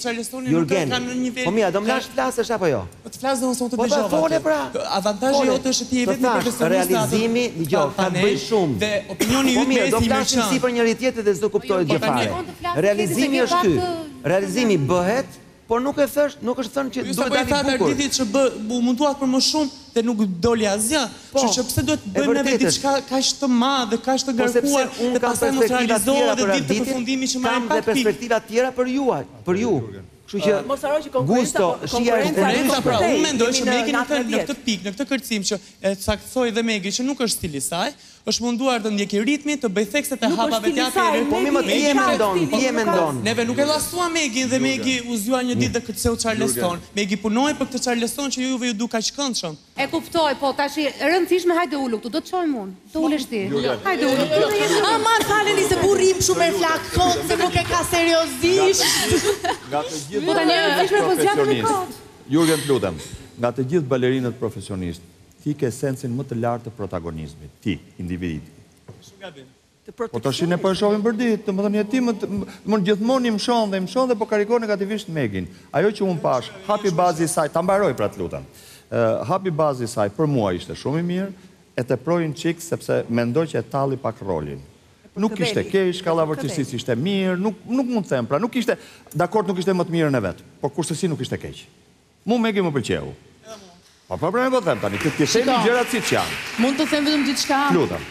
Jurgen, po mia, do më lash flasësh apo jo? Po të flas dhe unë sonë të dëgjova. Avantazhi jote është ti e vetmi profesionist. Realizimi, dëgjoj, ka të bëjë shumë. Dhe opinioni yt me do flasim sipër njëri tjetrit dhe s'do kuptohet gjë fare. Realizimi është ky. Realizimi bëhet, por nuk e thash, nuk është thënë që duhet dalë bukur. Arditit që munduat për më shumë dhe nuk doli asgjë. Kështu që pse duhet bëjmë ne diçka kaq të madhe, kaq të ngarkuar dhe pastaj mos realizohet dhe ditë të përfundimit që marrim pak pikë. Kam perspektiva tjera për ju, Kështu që gusto, shija është ndryshe. Pra, unë mendoj që Megi në këtë pikë, në këtë kërcim që e saktësoi dhe Megi që nuk është stili i saj, është munduar të ndjeki ritmin, të bëj thekset e hapave të teatrit. Po mi më ti e mendon. Neve nuk e lasua Megin dhe Megi u zgjua një ditë dhe kërceu Charleston. Megi punoi për këtë Charleston që juve ju du kaq këndshëm. E kuptoj, po tash rëndësishme hajde ulu këtu, do të çojmë unë. Të ulesh ti. Hajde ulu këtu. Aman faleni se burri im shumë e flakon, se nuk e ka seriozisht. Nga të gjithë Po tani rëndësishme po zgjatë me kot. Jurgen, të lutem, nga të gjithë balerinët profesionistë, ti ke esencin më të lartë të protagonizmit, ti, individit. Shumë gabim. Po të shine po e shohim për ditë, të më thënë ti më gjithmonë i më shonë dhe po karikon negativisht Megin. Ajo që unë pash, hapi bazi saj, ta mbaroj pra të lutem, hapi bazi saj për mua ishte shumë i mirë, e të projnë qikë sepse mendoj që e tali pak rolin. Nuk ishte kesh, kalla vërtësis ishte mirë, nuk mund të them, pra nuk ishte, dakord nuk ishte më të mirën e vetë, por kurse si nuk ishte keq. Mu Megi më pëlqeu. Pa probleme po them tani, këtë themi gjërat si që janë. Mund të them vetëm diçka. Lutem.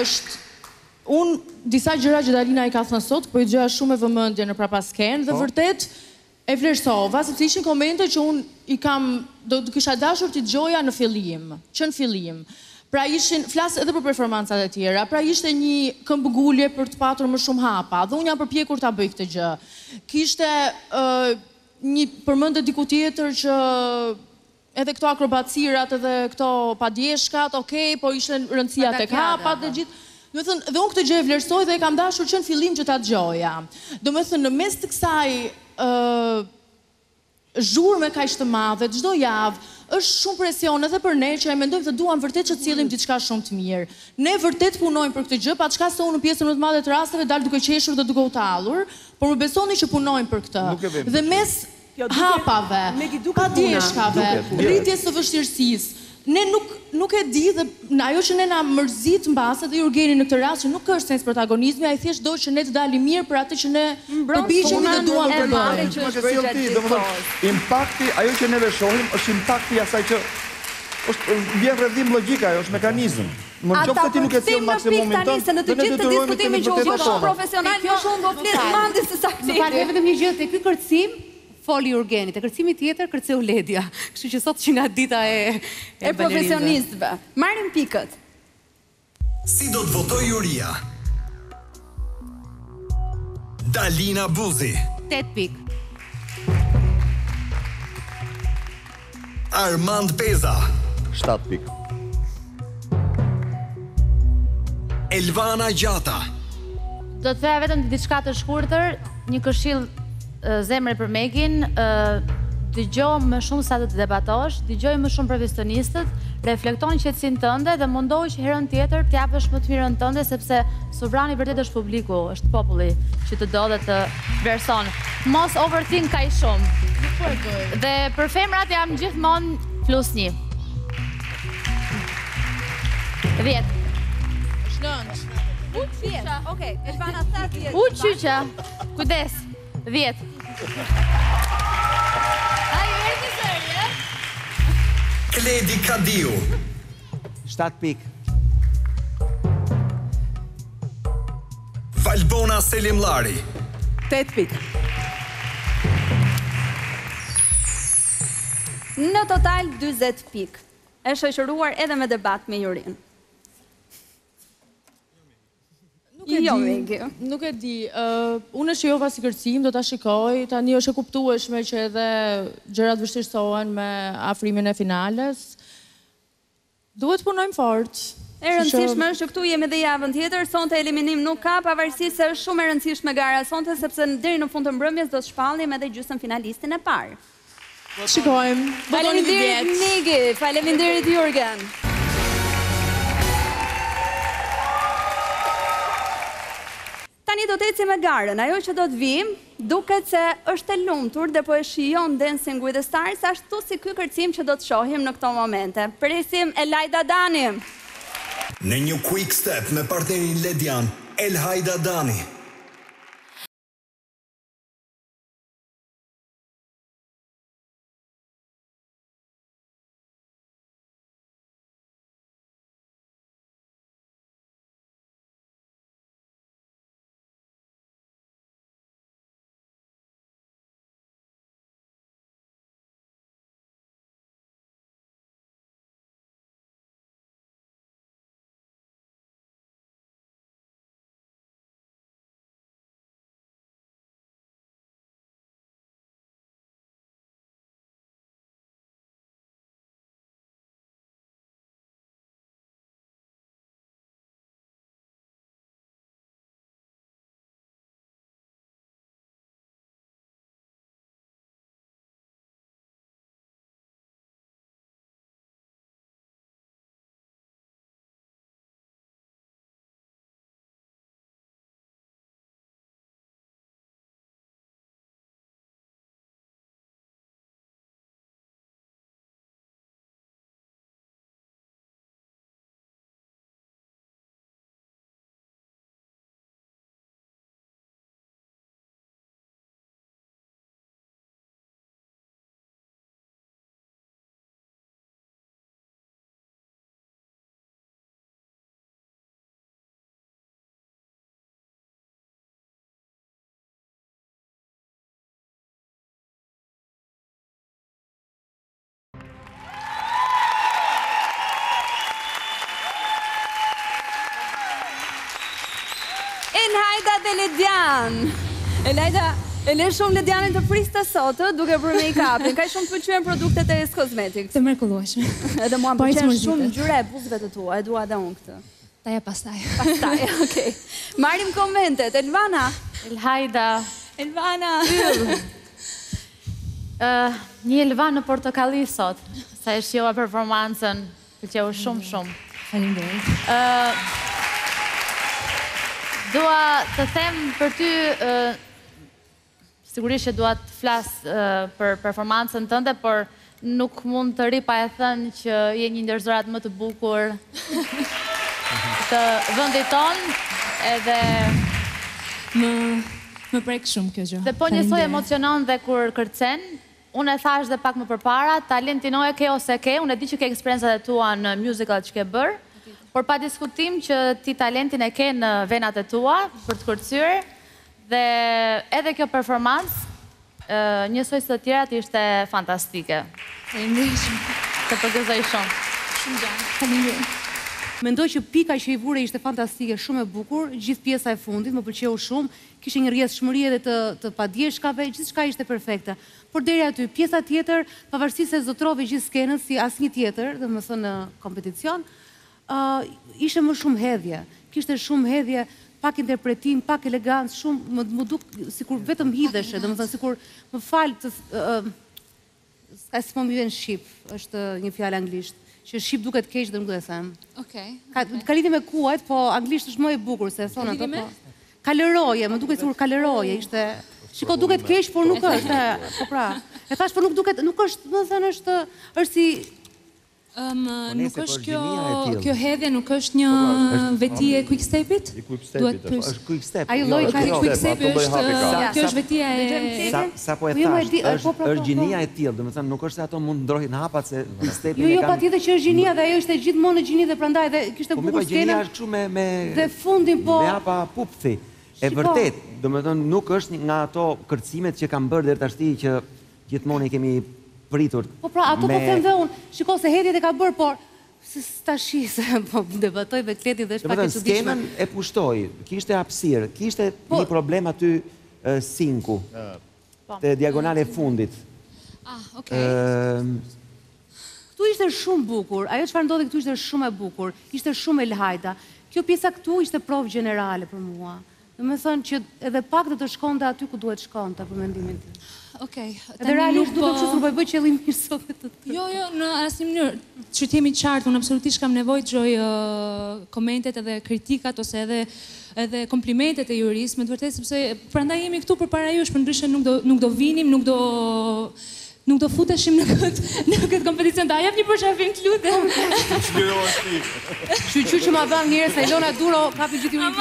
Disa gjëra që Dalina i ka thënë sot, po i gjëja shumë e vëmendje në prapasken dhe vërtet e vlerësova, sepse ishin komente që unë i kam, do kisha dashur t'i dëgjoja në fillim. Pra ishin, flasë edhe për performancat e tjera, pra ishte një këmbëgulje për të patur më shumë hapa, dhe unë jam përpjekur t'a bëj këtë gjë. Kishte një përmendje diku tjetër që edhe këto akrobacirat edhe këto padjeshkat, okej, po ishte rëndësia tek hapat dhe gjithë. Do me thënë, dhe unë këtë gjë e vlerësoj dhe e kam dashur që në fillim që ta dëgjoja. Do me thënë, në mes të kësaj zhurme kaq të madhe, çdo javë, është shumë presion edhe për ne që e mendojmë se duam vërtet që të sillim diçka shumë të mirë. Ne vërtet punojmë për këtë gjë, pa çka se unë në pjesën më të madhe të rasteve dal duke qeshur dhe duke u tallur, por më besoni që punojmë për këtë. Dhe mes hapave, padjeshkave, rritjes së vështirësisë, ne nuk e di dhe ajo që ne na mërzit mbase dhe Jurgeni në këtë rast që nuk është sens protagonizmi, ai thjesht do që ne të dalim mirë për atë që ne përpiqemi dhe duam të bëjmë. Impakti, ajo që neve shohim, është impakti asaj që vjen rrëdhim logjika, ajo është mekanizëm. Më në qofë se ti nuk e cilë maksimumin tënë, se në të gjithë të diskutimi që u gjithë profesional, më shumë do fletë mandi se sa kleti. Më falë vetëm një gjë, te ky kërcim, foli Jurgeni, te kërcimi tjetër, kërceu Ledia. Kështu që sot që nga dita e profesionistëve. Marrim pikët. Si do të votoj juria? Dalina Buzi 8 pik. Armand Peza 7 pik. Elvana Gjata. Do të theja vetëm diçka të shkurtër, një këshill zemre për Megin, dëgjoj më shumë sa të debatosh, dëgjoj më shumë profesionistët, reflekton qetësinë tënde dhe mundohu që herën tjetër të japësh më të mirën tënde sepse sovrani vërtet është publiku, është populli që të do dhe të vlerëson. Mos overthink kaq shumë. Dhe për femrat jam gjithmonë +1. 10. Uqyqa, okej, Elvana tha 10. Uqyqa, kujdes, 10. Ai erdhi zëri, Kledi Kadiu 7 pik. Valbona Selimllari 8 pik. Në total 40 pik. E shoqëruar edhe me debat me jurin. Nuk e di. Unë e shijova si kërcim, do ta shikoj. Tani është e kuptueshme që edhe gjërat vështirësohen me afrimin e finales. Duhet punojmë fort. E rëndësishme është që këtu jemi dhe javën tjetër, sonte eliminim nuk ka, pavarësisht se është shumë e rëndësishme gara sonte, sepse deri në fund të mbrëmjes do të shpallim edhe gjysmë finalistin e parë. Shikojmë. Faleminderit Megi, faleminderit Jurgen. Tani do të ecim me garën, ajo që do të vim, duket se është e lumtur dhe po e shijon Dancing with the Stars, ashtu si ky kërcim që do të shohim në këto momente. Presim Elhajda Dani. Në një quick step me partnerin Ledian, Elhajda Dani. Elhajda dhe Ledian. Elhajda, e le shumë Ledianin të priste sotë, duke bërë make-upin. Ka shumë të pëlqyen produktet e S Cosmetics. Të mrekullueshme. Edhe mua më pëlqen shumë ngjyra e buzëve të tua, e dua edhe unë këtë. Taja pastaj. Pastaj, okej. Marrim komentet. Elvana. Elhajda. Elvana. Një Elvan në portokalli sot, sa e shjova performancën, pëlqeu shumë. Faleminderit. Dua të them për ty, sigurisht që dua të flas për performancën tënde, por nuk mund të ri pa e thënë që je një ndër zërat më të bukur të vendit tonë, edhe më prek shumë kjo gjë. Dhe po njësoj emocionon dhe kur kërcen, unë e thash dhe pak më përpara, talentinoje ke ose ke, unë e di që ke eksperiencat e tua në musical që ke bërë, por pa diskutim që ti talentin e ke në venat e tua për të kërcyer, dhe edhe kjo performancë, njësoj së të tjerat ishte fantastike. Të përgëzoj shumë. Shumë gjanë. Faleminderit. Mendoj që pika që i vure ishte fantastike, shumë e bukur, gjithë pjesa e fundit, më pëlqeu shumë, kishte një rrjedhshmëri edhe të padjeshkave, gjithçka ishte perfekte. Por deri aty, pjesa tjetër, pavarësisht se zotrove gjithë skenën si asnjë tjetër, domethënë në kompeticion, ishte më shumë hedhje. Kishte shumë hedhje, pak interpretim, pak elegancë, shumë më duk sikur vetëm hidheshe, domethënë sikur më fal të s'po më vjen shqip, është një fjalë anglisht. Që shqip duket keq dhe nuk do e them. Okej. Ka lidhje me kuajt, po anglisht është më e bukur se thonë ato. Kaleroje, më duket sikur kaleroje, ishte. Shiko, duket keq, por nuk është. Po pra. E thash, por nuk duket, nuk është, do të thënë është si nuk është kjo hedhje, nuk është një veti e quickstep-it? Është quickstep. Ai lloji ka quickstep është, kjo është vetia e sa po e thash, është gjinia e tillë, domethënë nuk është se ato mund ndrohin hapat se quickstep-in e kanë. Jo, patjetër që është gjinia dhe ajo ishte gjithmonë në gjini dhe prandaj dhe kishte bukur skenën. Po gjinia është kështu me dhe fundin po me hapa pupthi. E vërtet, domethënë nuk është nga ato kërcimet që kanë bërë deri tashti që gjithmonë i kemi pritur. Po pra, ato po them dhe unë, shiko se hedhjet e ka bërë, por tashi se po debatoj me Kletin dhe është pak e çuditshme. Skenën e pushtoi, kishte hapësirë, kishte një problem aty sinku, te diagonale e fundit. Okej. Këtu ishte shumë bukur, ajo çfarë ndodhi këtu ishte shumë e bukur, ishte shumë Elhajda. Kjo pjesa këtu ishte provë gjenerale për mua. Domethënë që edhe pak të shkonte aty ku duhet shkonte për mendimin tim. Okej. Edhe realisht duke kështu nuk bëj qëllim mirë sot me të. Jo, në asnjë mënyrë. Që të jemi qartë, unë absolutisht kam nevojë të gjoj komentet edhe kritikat ose edhe komplimentet e jurisë, me të vërtetë sepse prandaj jemi këtu përpara jush, përndryshe nuk do vinim, nuk do futeshim në këtë kompeticion. Ta jap një përshafim të lutem. Shqyqy që ma dhan njëre se Ilona Duro kapi gjithë ju një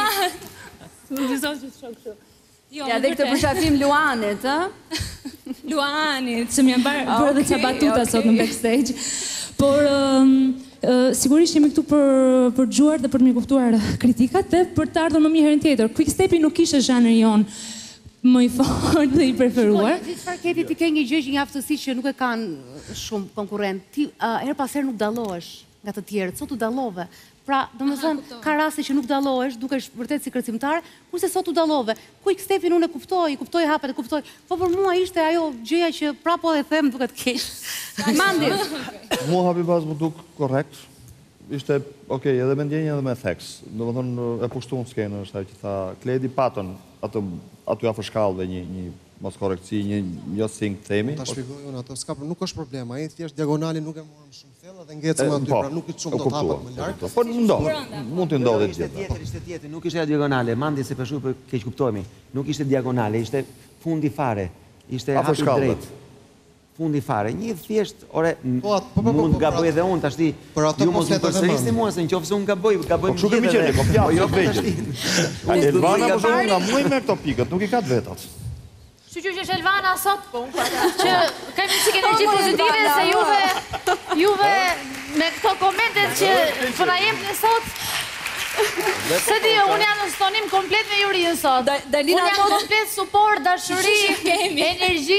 Ja, dhe këtë përshafim Luanit, Luanit, që më janë bërë dhe ca batuta sot në backstage. Por, sigurisht jemi këtu për gjuar dhe për të mirë kuptuar kritikat dhe për të ardhur më mirë herën tjetër. Quickstep-i nuk ishte zhanri jonë më i fortë dhe i preferuar. Gjithçfarë keti ti ke një gjë që një aftësi që nuk e kanë shumë konkurrent. Ti her pas herë nuk dallohesh nga të tjerët, sot u dallove. Pra, domethënë, ka raste që nuk dallohesh, dukesh vërtet si kërcimtar, kurse sot u dallove. Quickstep-in unë e kuptoj hapet, e kuptoj. Po për mua ishte ajo gjëja që prapo e them duket keq. Mandi. Mua hapi bazë më duk korrekt. Ishte, okej, edhe me ndjenjë edhe me theks. Domethënë, e pushtuan skenën, është ajo që tha Kledi patën aty afër shkallëve një mos korrektësi, një sink themi. Ta shpjegoj unë ato, nuk është problema, ai thjesht diagonalin nuk e morëm shumë thellë dhe ngecëm aty, pra nuk i shumë do të hapat më lart. Po mund të ndodhë gjithë. Ishte tjetër, nuk ishte diagonale, mandi se peshu për keq kuptojmë. Nuk ishte diagonale, ishte fundi fare. Ishte hapi drejt. Fundi fare. Një thjesht, ore, mund gaboj edhe unë tashti. Ju mos më përsërisni mua se nëse unë gabojmë gjithë. Po jo vetë. Elvana po shumë nga muj me këto pikët, nuk i ka të vetat. Shqyqy që është Elvana sot, që kemi si energji pozitive se juve me këto komentet që përna jemë në sot, se di, unë jam në stonim komplet me jurinë sot. Unë jam komplet support, dashuri, energji,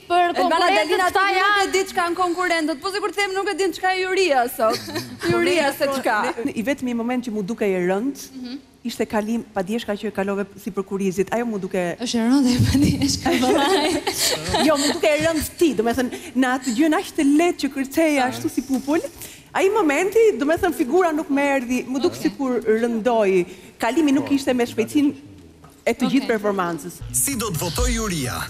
për konkurrentët këta janë... Nuk e di çka në konkurrentët, po sikur them nuk e din çka juria sot. Juria se çka. I vetmi moment që mu duke e rënd, ishte kalim Padjeshka që kalove si për kurizit. Ajo mu duke... është e rëndë e Padjeshka, vëllai. Jo, mu duke e rënd ti, do me thënë, në atë gjën ashtë të letë që kërceja ashtu si pupull, ai momenti, do me thënë, figura nuk me erdi, mu duke si kur rëndoj, kalimi nuk ishte me shpejtësin e të gjithë performancës. Si do të votoj juria?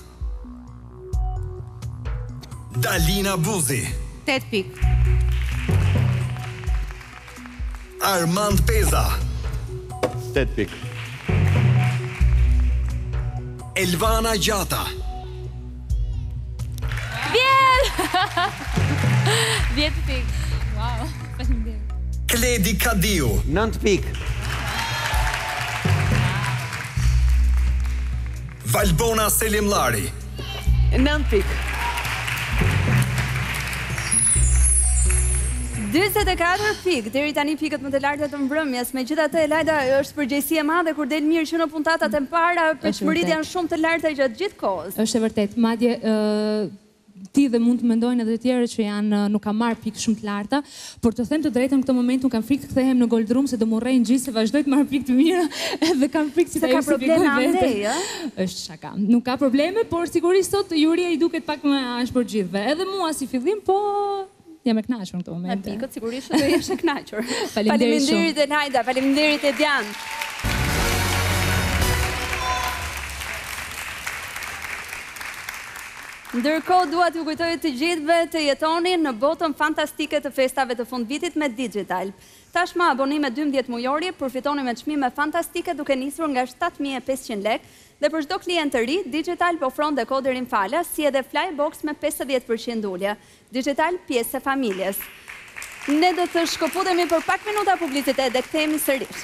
Dalina Buzi 8 pik. Armand Peza 8 pik. Elvana Gjata 10 pik. Wow, faleminderit. Kledi Kadiu 9 pik. Valbona Selimllari 9 pik. 24 pik, deri tani pikët më të larta të mbrëmjes. Megjithatë, Elajda, është përgjegjësi e madhe kur del mirë që në puntatat e para pritshmëritë janë shumë të larta gjatë gjithë kohës. Është e vërtet. Madje ti dhe mund të mendojnë edhe të tjerë që janë nuk kanë marrë pikë shumë të larta, por të them të drejtën në këtë moment nuk kam frikë të kthehem në Goldrum se do morrejnë gjithë se vazhdoj të marr pikë të mira edhe kam frikë si ta justifikoj veten. Është shaka. Nuk ka probleme, por sigurisht sot juria i duket pak më ashpër gjithëve. Edhe mua si fillim, po jam e kënaqur në këtë moment. Me pikët sigurisht do jesh e kënaqur. Faleminderit Elajda, faleminderit Edian. Ndërkohë dua t'ju kujtoj të gjithëve të jetoni në botën fantastike të festave të fundvitit me Digital. Tashmë abonime 12 mujore përfitoni me çmime fantastike duke nisur nga 7.500 lekë dhe për çdo klient të ri, Digital po ofron dekoderin Fala si edhe Flybox me 50% ulje. Digital, pjesë e familjes. Ne do të shkëputemi për pak minuta publicitet dhe kthehemi sërish.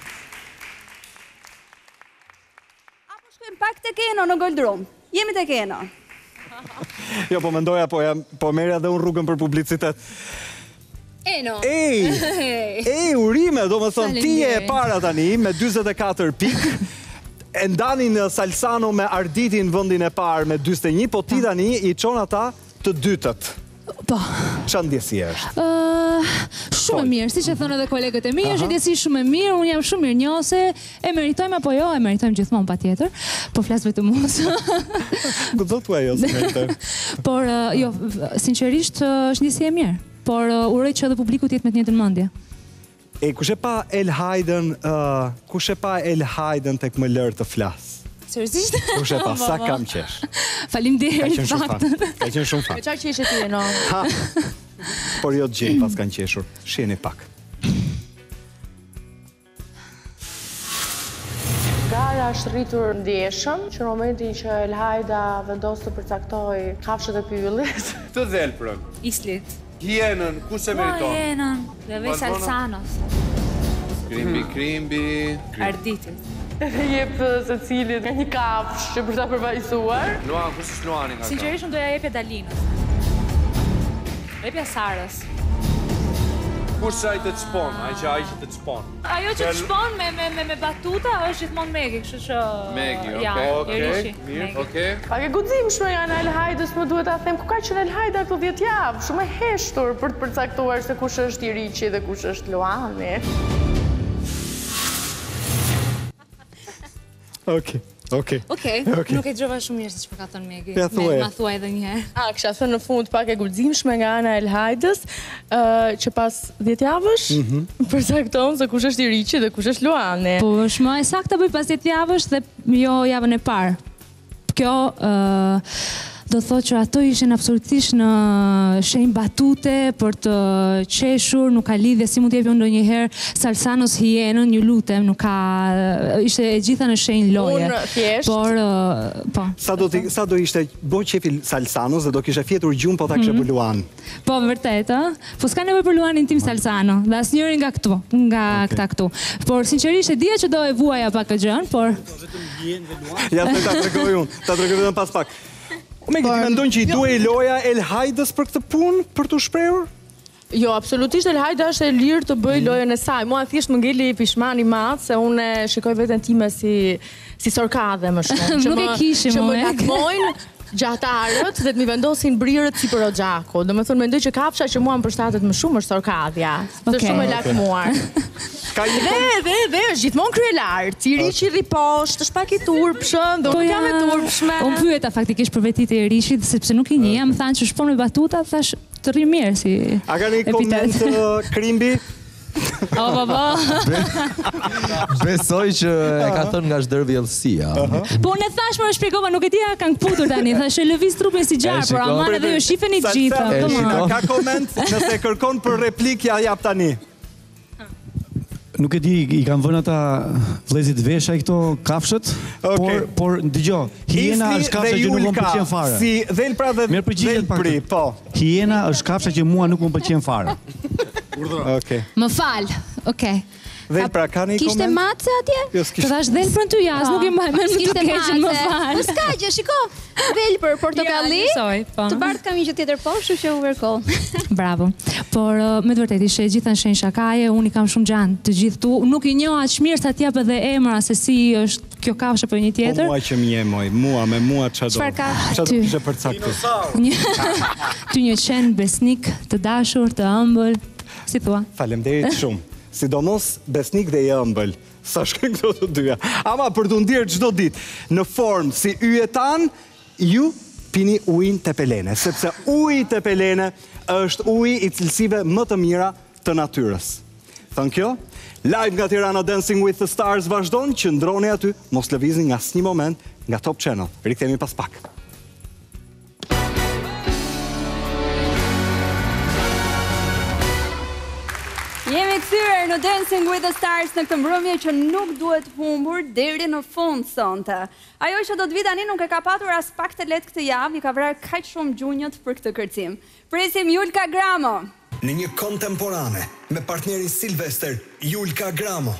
Apo shkojmë pak tek Eno në Goldrum. Jemi tek Eno. Jo, po mendoja, po merja dhe unë rrugën për publicitet. Eno. Ej, urime, do më thonë, ti e para tani me 24 pikë, e ndani në Salsano me Arditin vëndin e parë me 21, po ti tani i qonë ata të dytët. Po. Qa ndjesi është? Shumë e mirë, si që thonë edhe kolegët e mi, është ndjesi shumë e mirë, unë jam shumë mirë njose, e meritojmë apo jo, e meritojmë gjithmonë pa tjetër, po flasë vetë mos. Këtë do t'u e jo, se meritojmë. Por, jo, sinqerisht, është ndjesi e mirë, por uroj që edhe publiku t'jetë me të njëjtën mendje. E, kush e pa El Hajden tek më lërë të flasë? Seriozisht? Kush e pa, sa kam qesh? Faleminderit, faktën. Ka qenë shumë fat. Me qarë qeshe ti e no? Por jo të gjenë pas kanë qeshur. Shjeni pak. Gara është rritur ndjeshëm, që në momentin që Elhajda vendos të përcaktoj kafshët e pyllit. Të dhelprën. Islit. Hienën, ku se meriton? Hienën, dhe vej Salsanos. Krimbi. Arditit. Jep se cilit një kafsh që për ta përvajsuar. Luan, ku si Luani nga ta? Sinqerisht, unë doja jepja Dalinës. Jepja Sarës. Kush ai të çpon, ai që të çpon. Ajo që të shpon me batuta është gjithmonë Megi, kështu që... Megi, mirë, okej. Pak e guximshme janë Elhajdës, më duhet ta them ku ka qenë Elhajda këto 10 javë, shumë e heshtur për të përcaktuar se kush është Iriqi dhe kush është Luani. Okej. Nuk e dëgjova shumë mirë se çfarë ka thënë Megi. Ma thuaj edhe një herë. Kisha thënë në fund pak e guximshme nga ana e Elhajdës, që pas 10 javësh përcakton se kush është Iriqi dhe kush është Luani. Po, është më e saktë bëj pas 10 javësh dhe jo javën e parë. Kjo do thotë që ato ishin absolutisht në shenjë batute për të qeshur, nuk ka lidhje si mund t'jepë ndonjëherë Salsanos hienën, ju lutem, nuk ka ishte e gjitha në shenjë loje. Unë thjesht. Por po. Sa do ishte bo qefi Salsanos dhe do kishe fjetur gjumë po ta kishe për Luan. Po vërtet, ë? Po s'ka nevojë për Luanin tim Salsano, dhe asnjëri nga këtu, nga këta këtu. Por sinqerisht e dija që do e vuaja pak gjën, por ja ta tregoj unë, ta tregoj vetëm pas pak. Me ti mendon që i duhej loja Elhajdës për këtë punë, për t'u shprehur? Jo, absolutisht Elhajda është e lirë të bëj lojën e saj. Mua thjesht më ngeli pishmani i madh se unë shikoj veten time si sorkadhe më shumë. Nuk e kishim që më lakmojnë. gjatarët dhe të mi vendosin brirët si për o gjaku. Do me thënë, mendoj që kafsha që mua më përshtatet më shumë është orkadja. Të shumë e lakmuar. Dhe është gjithmonë krye lartë. I rishi rri poshtë, është pak i turpshëm, dhe unë kam e turpshme. Unë pyeta faktikisht për vetit e rishit, sepse nuk i njeh, më thanë që shpon me batuta, thash të rri mirë si epitet. A ka një koment Krimbi? Besoj që e ka thënë nga shdërvjellësia. Po unë e thash më shpjegova, nuk e di a kanë kputur tani, thash e lëviz trupin si gjarë, por aman edhe ju shifeni të gjitha. Ka koment, nëse kërkon për replik, ja jap tani. Nuk e di, i kanë vënë ata vlezit vesha i këto kafshët, por dëgjo, hiena është kafsha që nuk më pëlqen fare. Si Dhelpra dhe Dhelpri, po. Hiena është kafsha që mua nuk më pëlqen fare. Më fal, okej. Dhelpra, ka një koment? Kishte mace atje? Të thash Dhelprën ty jas, nuk i mbaj me më të keqen, më fal. Po s'ka gjë, shiko, Dhelpër, portokalli, të bardh kam një gjë tjetër poshtë, që u verkoll. Bravo. Por me të vërtetë ishe gjitha në shenjë shakaje, unë i kam shumë gjanë të gjithë tu. Nuk i njoh aq mirë sa t'jap edhe emra se si është kjo kafshë për një tjetër. Po mua që m'jemoj, me mua çado. Çfarë ka? Çado kishe përcaktuar. Ty një qen besnik, të dashur, të ëmbël, si thua? Faleminderit shumë. Sidomos besnik dhe i ëmbël. Sa shkën këto të dyja. Ama për të ndirë çdo ditë në formë si yjetan, ju pini ujin të pelene, sepse uji të pelene është uji i cilësive më të mira të natyrës. Thënë kjo, live nga Tirana Dancing with the Stars vazhdon, që ndroni aty, mos lëvizni nga asnjë moment nga Top Channel. Rikthehemi pas pak. Jemi kthyer në Dancing with the Stars në këtë mbrëmje që nuk duhet humbur deri në fund sonte. Ajo që do të vi tani nuk e ka patur as pak të lehtë këtë javë, i ka vrarë kaq shumë gjunjët për këtë kërcim. Presim Julka Gramo. Në një kontemporane me partnerin Silvester, Julka Gramo.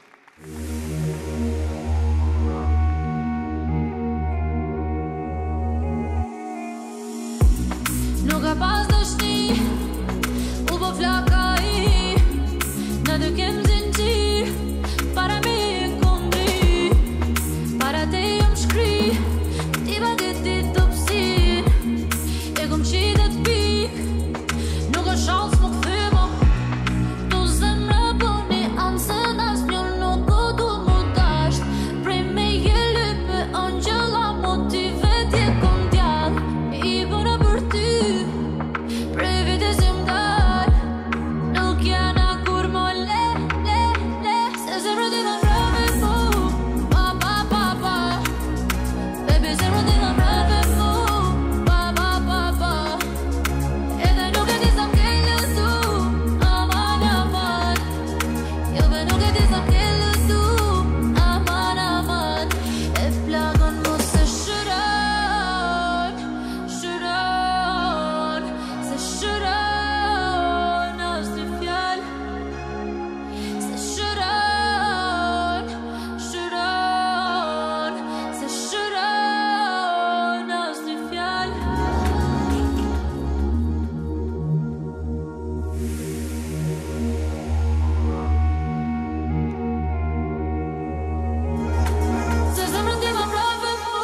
Nuk ka pas dështi, u po flaka i, në të kem zinxhir, para me e kondri, para te jam shkri, ti ba ti të pësir, e kom qitet pik, nuk ka shans më këthymo, tu zemre bëni ansën as një nuk o du mu dasht, prej me je lype angjela motive tje kom djall, i bëra për ty, prej vite zim dar, nuk jana kur mo le, se zemre ti në mrave mu, pa, baby zemre ti në mrave mu, pa, edhe nuk e ti sa m'kellë tu, aman, jo be nuk e ti sa m'kellë tu, aman, e plagon mu se shëron, se shëron, as një fjall, se shëron, se shëron, as një fjall. Se zemrën ti më mbrave mu.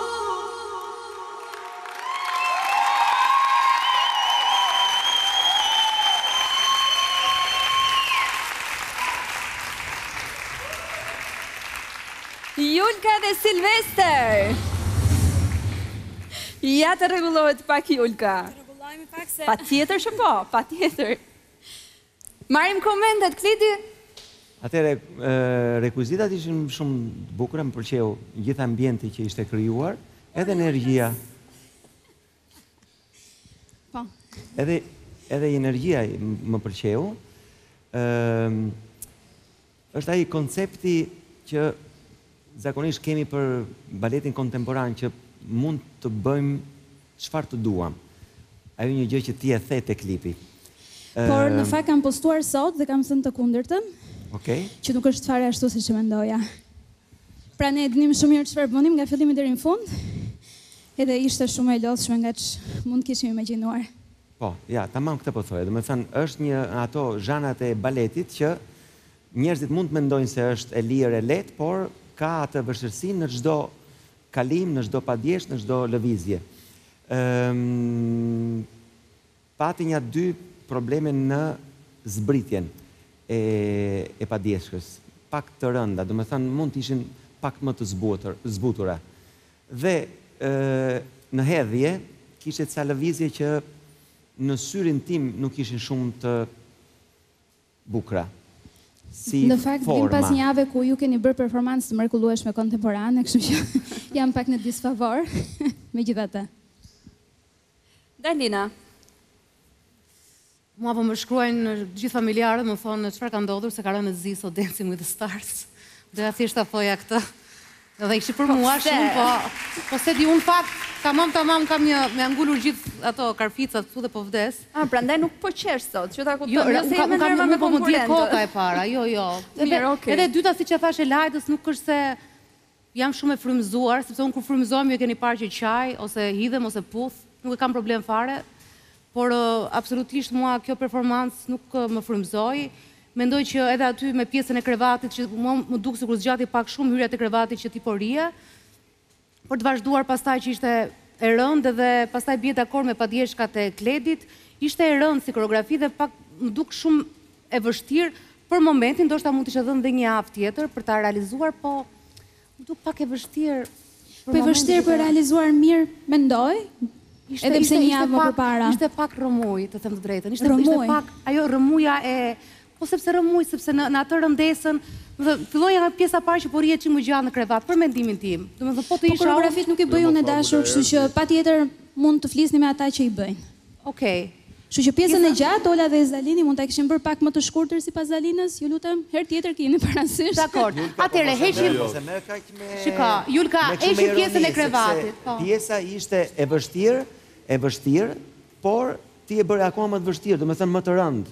Julka dhe Silvester. Ja të rregullohet pak Julka. Rregullojmë pak se... Patjetër që po, patjetër. Marim komentet, Klidi? Atëre, rekuizitat ishin shumë bukura, më pëlqeu gjithë ambienti që ishte krijuar, edhe energjia. Po. Edhe energjia më pëlqeu. Është ai koncepti që zakonisht kemi për baletin kontemporan, që mund të bëjmë çfarë të duam. Ajo një gjë që ti e the te klipi. Por në fakt kam postuar sot dhe kam thënë të kundërtën, që nuk është fare ashtu siç e mendoja. Pra ne e dinim shumë mirë çfarë bënim nga fillimi deri në fund, edhe ishte shumë e lodhshme nga mund kishim imagjinuar. Po, ja, tamam këtë po thoya. Domethënë është një ato zhanrat e baletit që njerëzit mund të mendojnë se është e lirë e lehtë, por ka atë vështirësinë në çdo kalim, në çdo padjesh, në çdo lëvizje. Pati një 2 probleme në zbritjen e padjeshkës, pak të rënda, do me thënë mund të ishin pak më të zbutura. Dhe në hedhje, kishe ca lëvizje që në syrin tim nuk ishin shumë të bukra. Si në fakt, vim pas një jave ku ju keni bërë performancë të mrekullueshme kontemporane, kështu që jam pak në disfavor, me gjitha të. Dalina. Mua po më shkruajnë gjithë familjarët, më thonë çfarë ka ndodhur, se ka rënë në zi sot Dancing with the Stars. Doja thjesht ta thoja këtë. Edhe ishi për mua shumë, po se di unë fakt, tamam kam me angullur gjithë ato karficat këtu dhe po vdes. Prandaj nuk po qesh sot, që ta kupton. Jo, unë kam me po më dje koka e para, jo. Mirë, okej. Edhe dyta, si që thashe Lajtës, nuk është se jam shumë e frymëzuar, sepse unë kur frymëzohem ju keni parë që qaj, ose hidhem, ose puth, nuk e kam problem fare, por absolutisht mua kjo performancë nuk më frymëzoi. Mendoj që edhe aty me pjesën e krevatit, që më duk sikur zgjati pak shumë hyrjet e krevatit që ti po rije, për të vazhduar pastaj që ishte e rëndë dhe pastaj bie dakord me padjeshkat e Kledit, ishte e rëndë si koreografi dhe pak më duk shumë e vështirë për momentin, ndoshta mund të ishte dhënë edhe një javë tjetër për ta realizuar, po më duk pak e vështirë. Po e vështirë për realizuar mirë, mendoj, edhe pse një javë më përpara. Ishte pak rëmuj, të them të drejtën. Ishte pak ajo rëmuja e po sepse rëmuj, sepse në atë rëndesën, filloi nga pjesa parë që po rrihet që më gjatë në krevat, për mendimin tim. Domethënë po të isha. Po koreografit nuk i bëj unë dashur, kështu që patjetër mund të flisni me ata që i bëjnë. Okej. Kështu që pjesën e gjatë Ola dhe Zalini mund ta kishin bërë pak më të shkurtër sipas Zalinës, ju lutem, herë tjetër keni parasysh. Dakor. Atëherë heqim. Shiko, Julka, heqim pjesën e krevatit. Pjesa ishte e vështirë, por ti e bëre akoma më të vështirë, domethënë më të rëndë.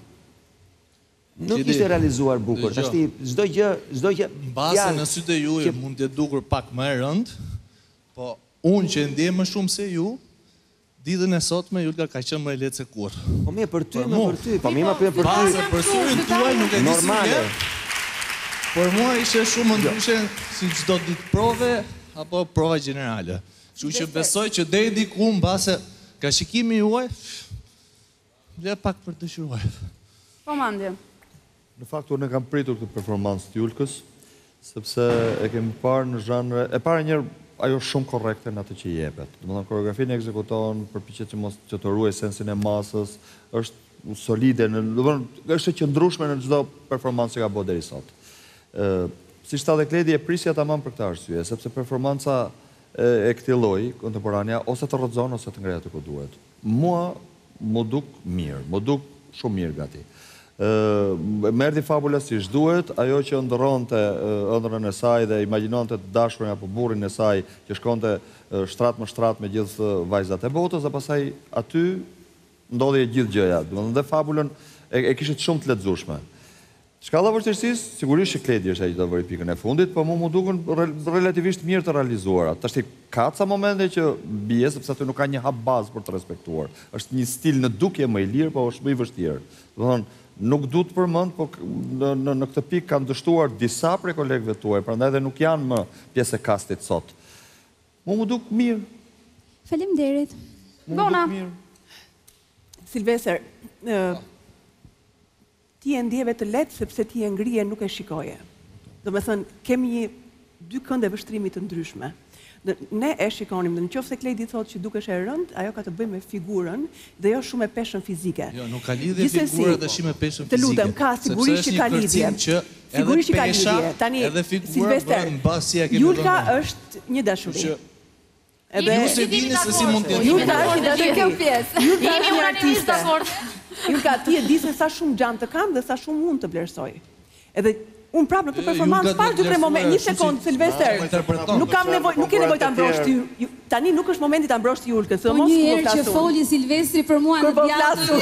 Nuk ishte realizuar bukur. Tashti çdo gjë base në sytë e ju mund të dukur pak më e rënd, po unë që ndjem më shumë se ju, ditën e sotme Julka ka qenë më e lehtë se kurrë. Po mirë për ty, po mirë për ty. Base për syrin tuaj nuk e di normale. Por mua ishte shumë ndryshe si çdo ditë prove apo prova gjenerale. Kështu që besoj që deri diku mbase ka shikimi juaj, le pak për të dëshiruar. Po mandje. Në fakt, unë e kam pritur këtë performancë të Julkës, sepse e kemi parë në zhanre, e parë njërë ajo shumë korrekte në atë që jepet. Domethënë koreografinë e ekzekuton, përpiqet që mos që të ruaj sensin e masës, është solide, është e qëndrueshme në çdo performancë që ka bërë deri sot. Si shta dhe Kledi e prisja tamam për këtë arsye, sepse performanca e këtij lloji kontemporania ose të rrëzon ose të ngrehet aty ku duhet. Mua më duk mirë, më duk shumë mirë gati. Merdi fabula si shduhet, ajo që ndërronte ëndrrën e saj dhe imagjinonte të dashurin apo burrin e saj që shkonte shtrat më shtrat me gjithë vajzat e botës, dhe pastaj aty ndodhi gjithë gjëja. Dhe fabulën e kishte shumë të lexueshme. Shkalla vështirësisë, sigurisht që Kledi është ai që do vëri pikën e fundit, po mua më dukën relativisht mirë të realizuara. Tashti ka ca momente që bie sepse aty nuk ka një hap bazë për të respektuar. Është një stil në dukje më i lirë, po është më i vështirë. Domthonë, nuk du të përmend, po në këtë pikë kanë dështuar disa prej kolegëve tuaj, prandaj edhe nuk janë më pjesë e kastit sot. Mua më duk mirë. Faleminderit. Bona. Silvester, ti e ndjeve të lehtë sepse ti e ngrije nuk e shikoje. Do me thënë, kemi dy kënde vështrimi të ndryshme. Ne e shikonim, dhe në qoftë se Kledi thotë që dukesh e rënd, ajo ka të bëjë me figurën dhe jo shumë me peshën fizike. Jo, nuk ka lidhje figura dhe shime peshën fizike. Të lutem, ka sigurisht që ka lidhje. Sigurisht që ka lidhje. Tani, Silvester, Julka është një dashuri. Ju se dini se si mund të jetë. Julka është një kjo pjesë. Julka është një artiste. Julka, ti e di se sa shumë gjanë të kam dhe sa shumë mund të vlerësoj. Edhe unë prapë në këtë performancë parë dy tre momente, një sekond, Silvester, nuk kam nevojë, nuk ke nevojë ta mbrosh ti. Tani nuk është momenti ta mbrosh ti Julkën, se mos ku po që foli Silvestri për mua në djathtë.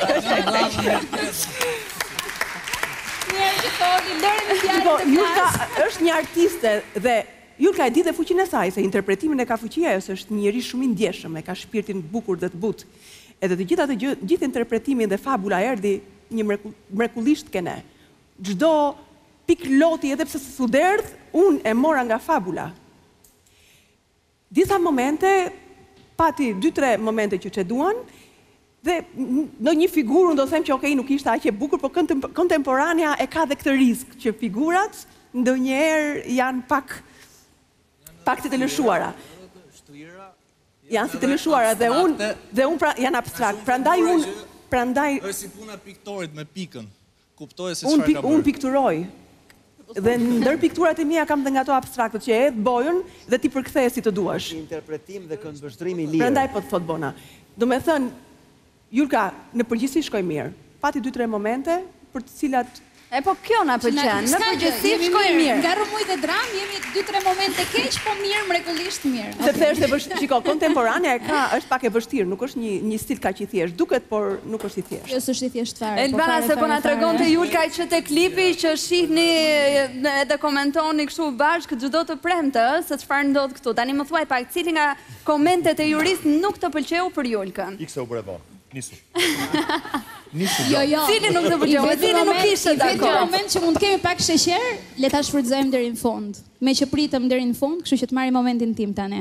Julka është një artiste dhe Julka e di dhe fuqinë e saj, se interpretimin e ka fuqia ajo, se është një njerëz shumë i ndjeshëm, e ka shpirtin bukur dhe të butë. Edhe të gjitha të gjithë interpretimin dhe fabula erdhi një mrekullisht kene. Çdo pik loti, edhe pse s'u derdh, unë e mora nga fabula. Disa momente pati 2-3 momente që duan, dhe në një figurë unë do them që okej, nuk ishte aq e bukur, por kontemporania e ka dhe këtë risk që figurat ndonjëherë janë pak të të lëshuara. Janë si të lëshuara dhe unë pra janë abstrakt. Prandaj është si puna piktorit me pikën. Kuptoj se çfarë ka bërë. Unë pikturoj. Dhe ndër pikturat e mia kam dhe nga ato abstraktët që e bojën dhe ti përktheje si të duash. Interpretim dhe këndvështrim i lirë. Prandaj po të thot Bona. Do me thënë, Julka, në përgjithësi shkoj mirë. Pati 2-3 momente për të cilat... E po kjo na pëlqen, në përgjithësi shkoj mirë. Nga rrëmuj dhe dram, jemi 2-3 momente keq, po mirë, mrekullisht mirë. Sepse është e vështirë, shiko, kontemporania është pak e vështirë, nuk është një stil kaq i thjeshtë, duket, por nuk është i thjeshtë. Jo, s'është i thjeshtë fare. Elvana, se po na tregonte Julka që te klipi që shihni edhe komentoni kështu bashkë çdo të premte, se çfarë ndodh këtu. Tani më thuaj pak, cili nga komentet e Juris nuk të pëlqeu për Julkën? Ikse u brevo. Nisu. Jo. Cili nuk të pëlqeu, cili nuk ishte dakord. Në moment që mund të kemi pak sheqer, le ta shfrytëzojmë deri në fund. Me që pritëm deri në fund, kështu që të marrim momentin tim tani.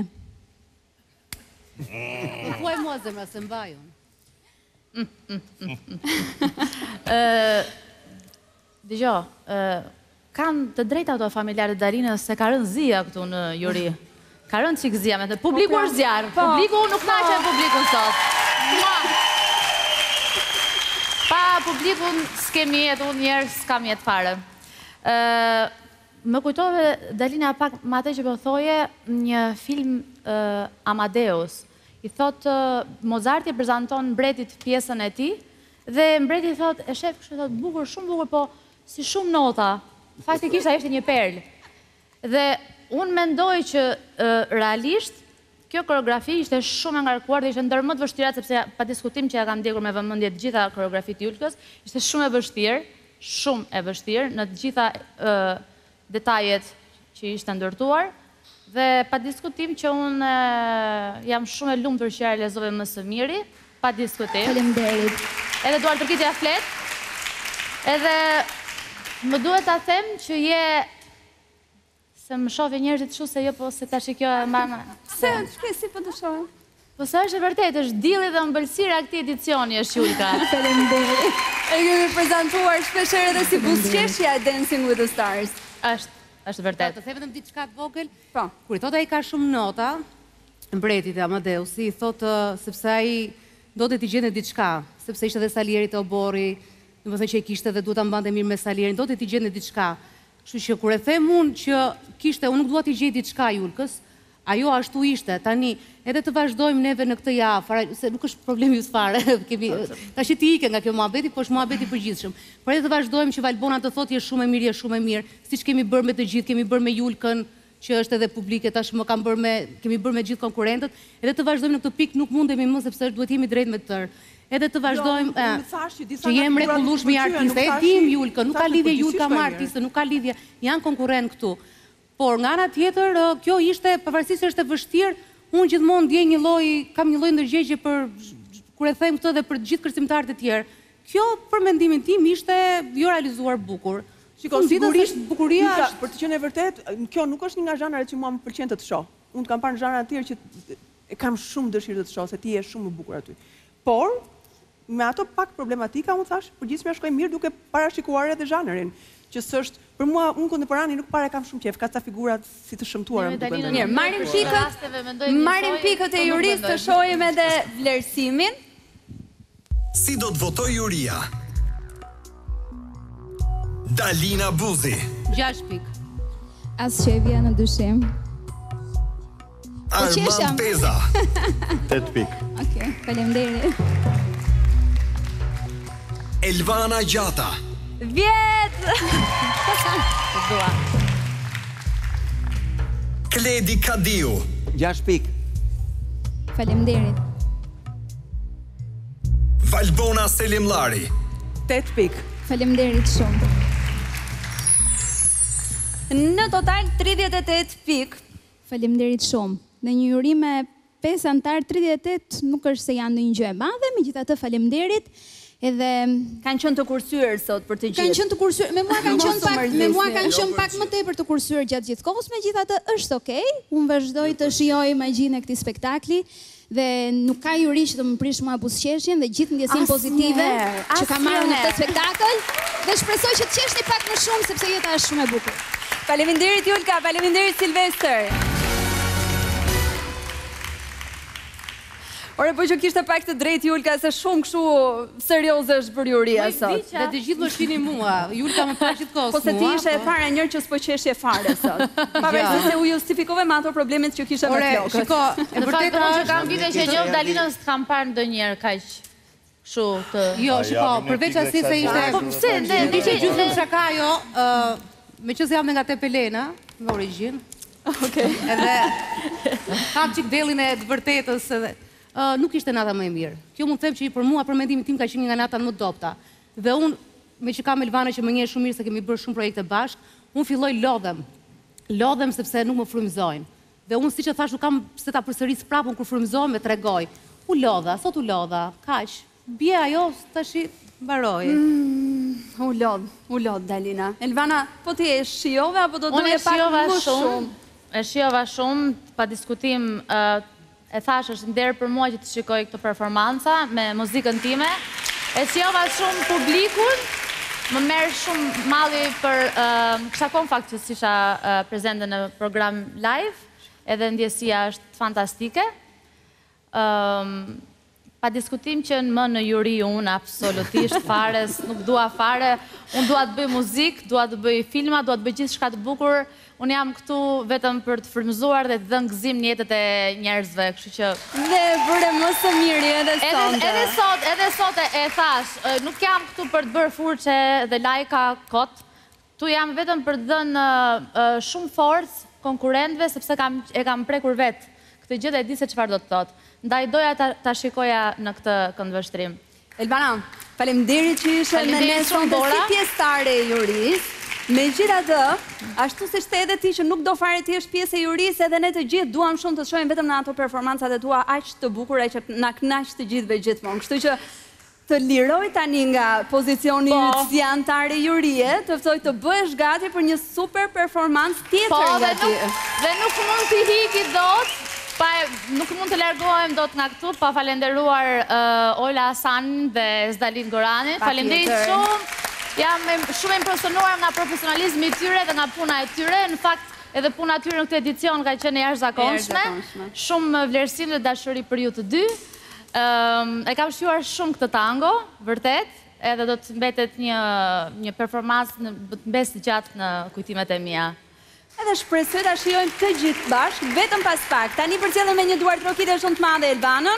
Thuaj mua zemra se mbajun. Dëgjoj, kanë të drejta ato familjarët Dalinës se ka rënë zia këtu në juri. Ka rënë çik zia me të publiku është zjarr. Publiku nuk knaqet publikun sot. Pa publikun s'kemi jetë, unë njerë s'kam jetë fare. Më kujtove, Dalina, pak ma te që po thoje, një film Amadeus. I thot, Mozarti e prezenton mbretit pjesën e ti, dhe mbretit thot, e shef kështë thot, bukur, shumë bukur, po si shumë nota. Faktikisht a ishte një perl. Dhe unë mendoj që realisht, kjo koreografi ishte shumë ngarkuar dhe ishte ndër më të vështirat, sepse pa diskutim që ja kam ndjekur me vëmendje të gjitha koreografit Julkës, ishte shumë e vështirë në të gjitha detajet që ishte ndërtuar, dhe pa diskutim që unë jam shumë e lumtur që ja realizove më së miri, pa diskutim. Faleminderit. Edhe duar të kitja flet, edhe më duhet ta them që se më shofi njerëzit shu se jo, po se ta shikjo e mama. Se, si po të shohë? Po se është e vërtet, është dilli dhe mbëlsira këti edicioni është Julka. Faleminderit. E kemi prezentuar shpesher edhe si buzëqeshja e Dancing with the Stars. Është vërtet. Të the vetëm diçka të vogël. Po. Kur i thot ai ka shumë nota, mbretit e Amadeusi, i thot sepse ai do të t'i gjende diçka, sepse ishte dhe Salieri te Obori, domethënë që i kishte dhe duhet ta mbante mirë me Salierin, do të t'i gjende diçka. Kështu që kur e them unë që kishte, unë nuk dua t'i gjej diçka Julkës, ajo ashtu ishte. Tani edhe të vazhdojmë neve në këtë javë, se nuk është problemi ju fare. Tash ti ike nga kjo muhabeti, po është muhabeti i përgjithshëm. Por edhe të vazhdojmë që Valbona të thotë je shumë e mirë, siç kemi bërë me të gjithë, kemi bërë me Julkën, që është edhe publike, tash kemi bërë me gjithë konkurrentët, edhe të vazhdojmë në këtë pikë nuk mundemi më sepse duhet jemi drejt me të tërë. Edhe të vazhdojmë që jem mrekullueshëm i artiste, e dim Julkën, nuk ka lidhje Julka me artiste, nuk ka lidhje, janë konkurrent këtu. Por nga ana tjetër, kjo ishte, pavarësisht se është e vështirë, unë gjithmonë ndjej kam një lloj ndërgjegje për kur e them këtë dhe për të gjithë kërcimtarët e tjerë. Kjo për mendimin tim ishte jo realizuar bukur. Shiko, sigurisht bukuria është, për të qenë e vërtet, kjo nuk është një nga zhanret që mua më pëlqen të shoh. Unë kam parë në zhanra të tjerë që kam shumë dëshirë të shoh, se ti je shumë e bukur aty. Por me ato pak problematika, unë thash, përgjithësisht më shkoj mirë duke parashikuar edhe zhanrin, që s'është për mua, unë kontemporani nuk para kam shumë qejf, ka ca figurat si të shëmtuara më duken. Mirë, marrim pikët e jurisë të shohim edhe vlerësimin. Si do të votoj juria? Dalina Buzi 6 pik. Asgjë vjen në dyshim. Arman Peza 8 pik. Okej, faleminderit. Elvana Gjata 10. Kledi Kadiu 6 pik. Faleminderit. Valbona Selimllari 8 pik. Faleminderit shumë. Në total 38 pik. Faleminderit shumë. Në një juri me 5 antar, 38 nuk është se janë ndonjë gjë e madhe, megjithatë faleminderit. Edhe kanë qenë të kursyer sot për të gjithë. Kanë qenë të kursyer, me mua kanë qenë pak më tepër të kursyer gjatë gjithë kohës, megjithatë është okay. Unë vazhdoj të shijoj magjinë e këtij spektakli dhe nuk ka juri që të më prish mua buzëqeshjen dhe gjithë ndjesin pozitive që ka marrë në këtë spektakël dhe shpresoj që të qeshni pak më shumë sepse jeta është shumë e bukur. Faleminderit Julka, faleminderit Silvester. Ore, po që kishte pak të drejtë Julka, se shumë kështu serioze është për juria sot. Dhe të gjithë më shini mua, Julka më pa gjithë kohës mua. Po se ti ishe e para njërë që s'po qeshje fare sot. Pavarësisht se u justifikove me ato problemet që kishe me flokët. Shiko, e vërtetë unë që kam vite që njoh Dalinën s'kam parë ndonjëherë kaq kështu të. Jo, shiko, përveç asaj se ishte. Po pse ishte gjysmë shaka ajo, meqense jam nga Tepelena, në origjinë. Okej. Edhe kam çik dellin e të vërtetës edhe nuk ishte nata më e mirë. Kjo mund të them që për mua, për mendimin tim, ka qenë një nga natat më të dobta. Dhe unë, me që kam Elvana që më njeh shumë mirë se kemi bërë shumë projekte bashkë, unë filloj lodhem. Lodhem sepse nuk më frymëzojnë. Dhe unë siç e thash, nuk kam pse ta përsëris prapë kur frymëzohem me tregoj. U lodha, sot u lodha, kaq. Bie ajo tash mbaroi. U lodh Dalina. Elvana, po ti e shijove apo do doje pak më shumë? E shijova shumë, pa diskutim. E thash është nder për mua që të shikoj këtë performanca me muzikën time. E shijova shumë publikun, më merr shumë malli për kisha kon fakt që isha prezente në program live, edhe ndjesia është fantastike. Pa diskutim që më në juri unë absolutisht fare, nuk dua fare, unë dua të bëj muzikë, dua të bëj filma, dua të bëj gjithë shka të bukur. Unë jam këtu vetëm për të frymëzuar dhe të dhënë gëzim në jetët e njerëzve, kështu që... Dhe bëre më së miri edhe sot. Edhe sot e thash, nuk jam këtu për të bërë furqe dhe lajka kot. Tu jam vetëm për të dhënë shumë forcë konkurentëve, sepse e kam prekur vetë. Këtë gjë dhe e di se çfarë do të thotë. Ndaj doja ta shikoja në këtë këndvështrim. Elvana, faleminderit që ishe me ne sonte si pjesëtare e jurisë. Megjithatë, ashtu si ishte edhe ti që nuk do fare ti është pjesë e jurisë, edhe ne të gjithë duam shumë të shohim vetëm në ato performancat e tua aq të bukura që na kënaq të gjithëve gjithmonë. Kështu që të liroj tani nga pozicioni yt si antare jurie, të ftoj të bëhesh gati për një super performancë tjetër nga ti. Dhe nuk mund të hiki dot. Nuk mund të largohem dot nga këtu pa falenderuar Ola Hasanin dhe Zdalin Goranin. Faleminderit shumë. Jam shumë impresionuar nga profesionalizmi i tyre dhe nga puna e tyre. Në fakt, edhe puna e tyre në këtë edicion ka qenë jashtëzakonshme. Shumë vlerësim dhe dashuri për ju të dy. E kam shijuar shumë këtë tango, vërtet, edhe do të mbetet një performancë të mbes gjatë në kujtimet e mia. Edhe shpresoj ta shijojmë të gjithë bashkë, vetëm pas pak. Tani përcjellem me një duar trokitje shumë të madhe Elvanën.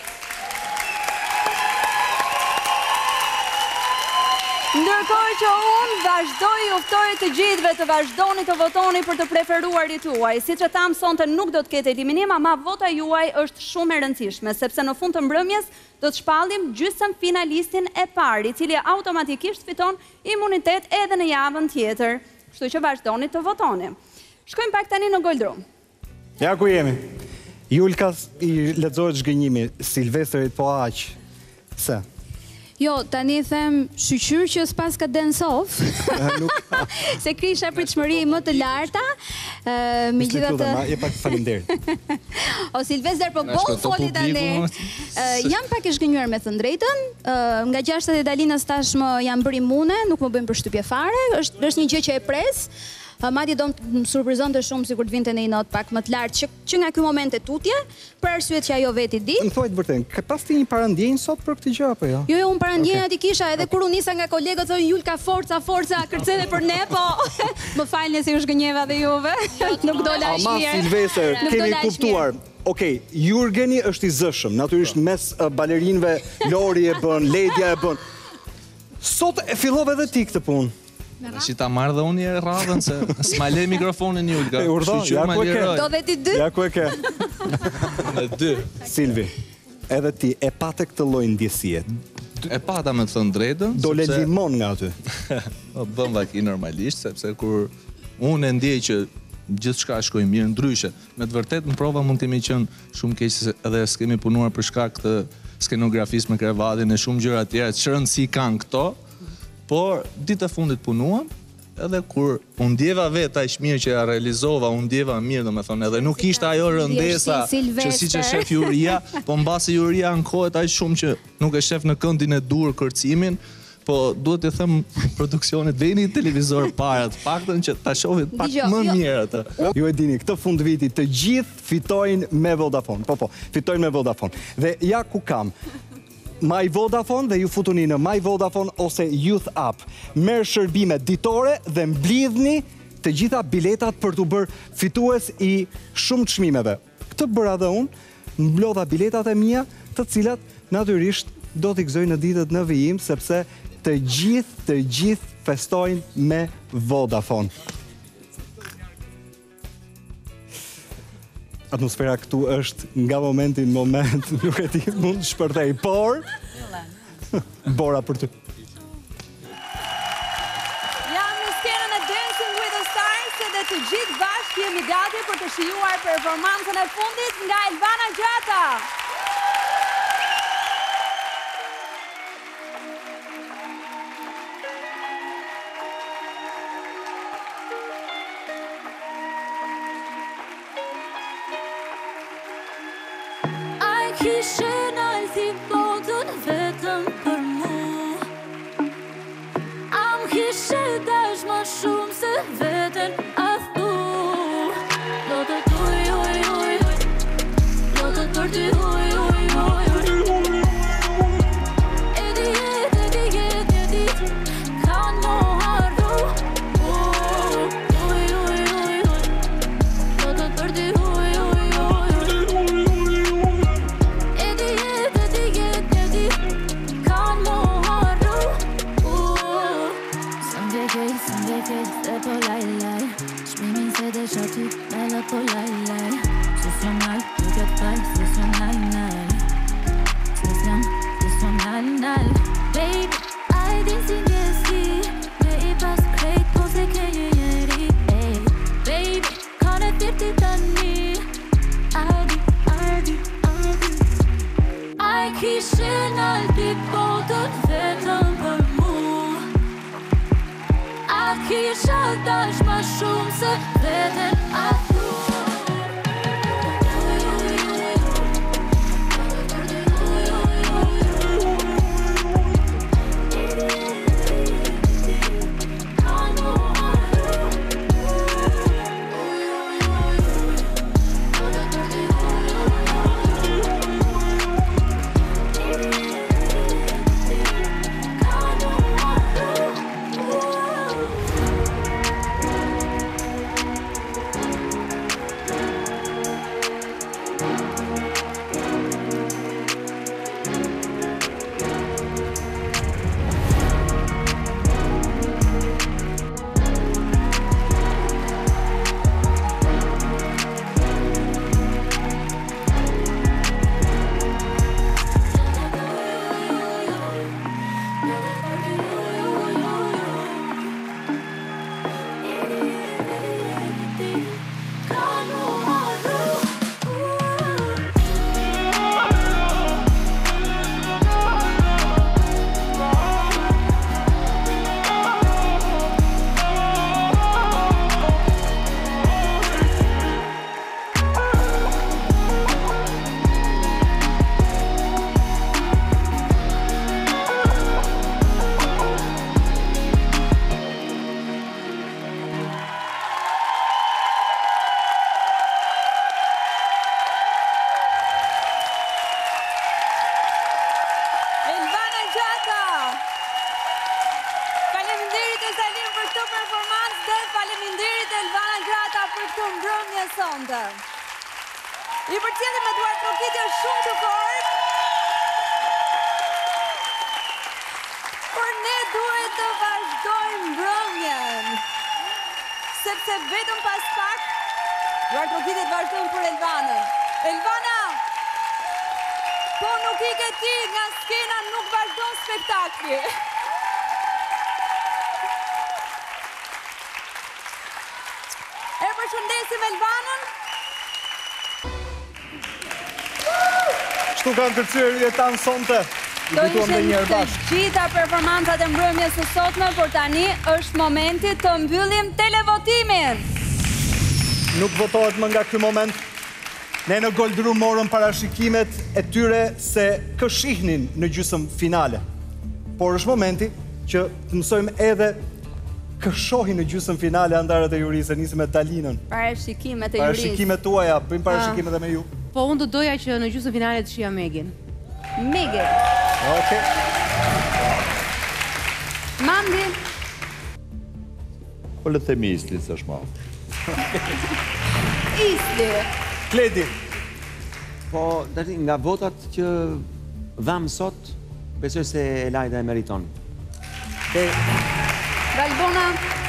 Ndërkohë që unë vazhdoj uftoj të gjithëve të vazhdoni të votoni për të preferuarit tuaj. Siç e tham sonte nuk do të ketë eliminim, ama vota juaj është shumë e rëndësishme, sepse në fund të mbrëmjes do të shpallim gjysmë finalistin e parë, i cili automatikisht fiton imunitet edhe në javën tjetër. Kështu që vazhdoni të votoni. Shkojmë pak tani në Goldrum. Ja ku jemi. Julka i lexohet zhgënjimi, Silvestrit po aq. Se? Jo, tani them shqyqyr që s'pas ka densov, se krisha pritshmëri më të larta, me gjithatë... Je pak falenderit. O Silvester, po bon foli tani. Jam pak e shgënjur me thënë drejtën, nga gjashtat e Dalinës tashmë jam bërë imune, nuk më bëjmë përshtypje fare, është një gjë që e pres. Madje do më surprizonte shumë sikur të vinte në një notë pak më të lartë që nga ky moment e tutje, për arsyet që ajo veti di. Më thuaj të vërtetë, ka pas ti një parandjenjë sot për këtë gjë apo jo? Jo, unë parandjenja ti kisha edhe kur u nisa nga kolegët thonë Julka forca, kërcedhe për ne, po më falni se u zgënjeva dhe juve. Nuk do la mirë. Ama Silvester, kemi kuptuar. Okej, Jurgeni është i zëshëm, natyrisht mes balerinëve, Lori e bën, Ledja e bën. Sot e fillove edhe ti këtë punë. Që ta marrë dhe unë një radhën, se s'ma le mikrofonin Julka. Ja ku e ke. Do dhe ti dy? Ja ku e ke. Dhe dy. Silvi, edhe ti e pate këtë lloj ndjesie. E pata me të thënë drejtën. Dole limon nga aty. Bëm vaki normalisht, sepse kur unë e ndjej që gjithë shka shkoj mirë ndryshe. Me të vërtet në prova mund kemi qenë shumë keqë edhe s'kemi punuar për shkak të skenografisë me krevatin e shumë gjëra tjera, që rëndësi kanë këto. Por, ditë e fundit punuam, edhe kur unë ndjeva vetë aq mirë që ja realizova, unë ndjeva mirë domethënë, edhe nuk ishte ajo rëndesa që siç e shef Juria, po mbasi Juria ankohet aq shumë që nuk e shef në këndin e dur kërcimin, po duhet të them produksionit veni televizor para të paktën që ta shohin pak më mirë atë. Ju e dini, këtë fund viti të gjithë fitojnë me Vodafone. Po, fitojnë me Vodafone. Dhe ja ku kam My Vodafone dhe ju futuni në My Vodafone ose Youth App. Merë shërbime ditore dhe mblidhni të gjitha biletat për të bërë fitues i shumë çmimeve. Këtë bëra dhe unë, mblodha biletat e mia, të cilat natyrisht do t'i gëzoj në ditët në vijim, sepse të gjithë festojnë me Vodafone. Atmosfera këtu është nga moment, nuk e ti mund të shpërthej, por... Bora për ty. Jam në skenën e Dancing with the Stars dhe të gjithë bashkë jemi gati për të shijuar performancën e fundit nga Elvana Gjata. Kishe nalti botën vetëm për mu Am kishe dash ma shumë se vetën a thu Do të tuj, do të tërti, Edi, kanë mo harru Do të tërti, Baby, ai din si njëski Me I pas krejt po se ke njeri Baby, kone tirti tani Ardi Ai kishe nalti botën vetëm për mu A kisha dash ma shumë se vetën a thu I përcjellim me duar trokitje shumë të fortë. Por ne duhet të vazhdojmë mbrëmjen. Sepse vetëm pas pak duar trokitjet vazhdojnë për Elvanën. Elvana, po nuk ike ti nga skena, nuk vazhdon spektakli. E përshëndesim Elvanën. Shtu kanë kërcyer Jetan sonte. Do ishin të gjitha performancat e mbrëmjes së sotme, por tani është momenti të mbyllim televotimin. Nuk votohet më nga ky moment. Ne në Goldrum morëm parashikimet e tyre se këshihnin në gjysmë finale. Por është momenti që të mësojmë edhe këshohi në gjysmë finale andarët e jurisë, nisim me Dalinën. Parashikimet e jurisë. Parashikimet tuaja, bëjmë parashikimet e me ju. Po unë do doja që në gjysmë finale të shija Megin. Megin. Okej. Mandi. Po le të themi Isli, se është ma. Isli. Kledi. Po, nga votat që dham sot, besoj se Elajda e meriton. Valbona.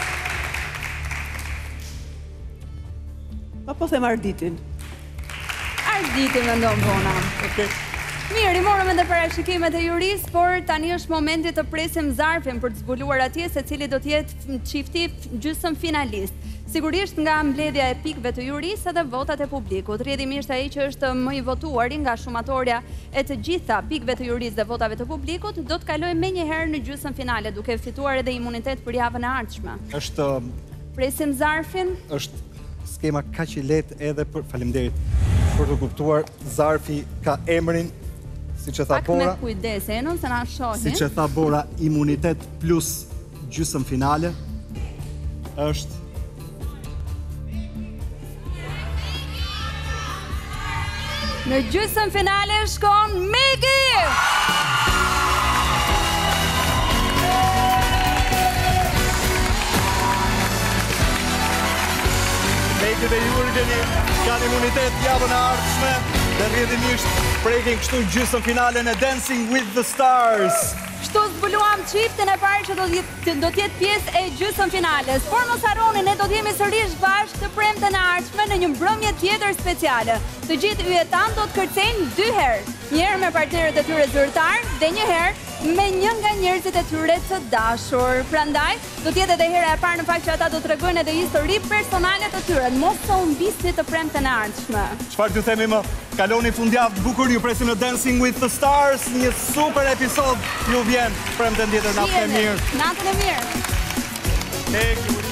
Po them Arditin. Arditin mendon Bona. Mirë, i morëm edhe parashikimet e jurisë, por tani është momenti të presim zarfin për të zbuluar atje se cili do të jetë çifti gjysmë finalist. Sigurisht nga mbledhja e pikëve të jurisë edhe votat e publikut. Rrjedhimisht ai që është më i votuari nga shumatorja e të gjitha pikëve të jurisë dhe votave të publikut do të kalojë menjëherë në gjysmë finale duke fituar edhe imunitet për javën e ardhshme. Është presim zarfin. Është skema kaq i lehtë edhe për faleminderit për të kuptuar. Zarfi ka emrin siç e tha Bora. Pak me kujdes, Enon, se na shohin. Siç e tha Bora, imunitet plus gjysmë finale është në gjysmë finale shkon Megi! Megi dhe Jurgeni kanë imunitet javën e ardhshme dhe rrjedhimisht prekin kështu gjysmë finalen e Dancing with the Stars. Kështu zbuluam çiftin e parë që do të jetë pjesë e gjysmë finales. Por mos harroni, ne do të jemi sërish bashkë të premten e ardhshme në një mbrëmje tjetër speciale. Të gjithë yjetan do të kërcejnë 2 herë. Një herë me partnerët e tyre zyrtar dhe një herë me një nga njerëzit e tyre të dashur. Prandaj, do të jetë edhe hera e parë në fakt që ata do të tregojnë edhe histori personale të tyre. Mos u humbisni të premten e ardhshme. Çfarë t'ju themi më? Kaloni fundjavë bukur, ju presim në Dancing with the Stars, një super episod ju vjen premten tjetër. Natën e mirë. Natën e mirë.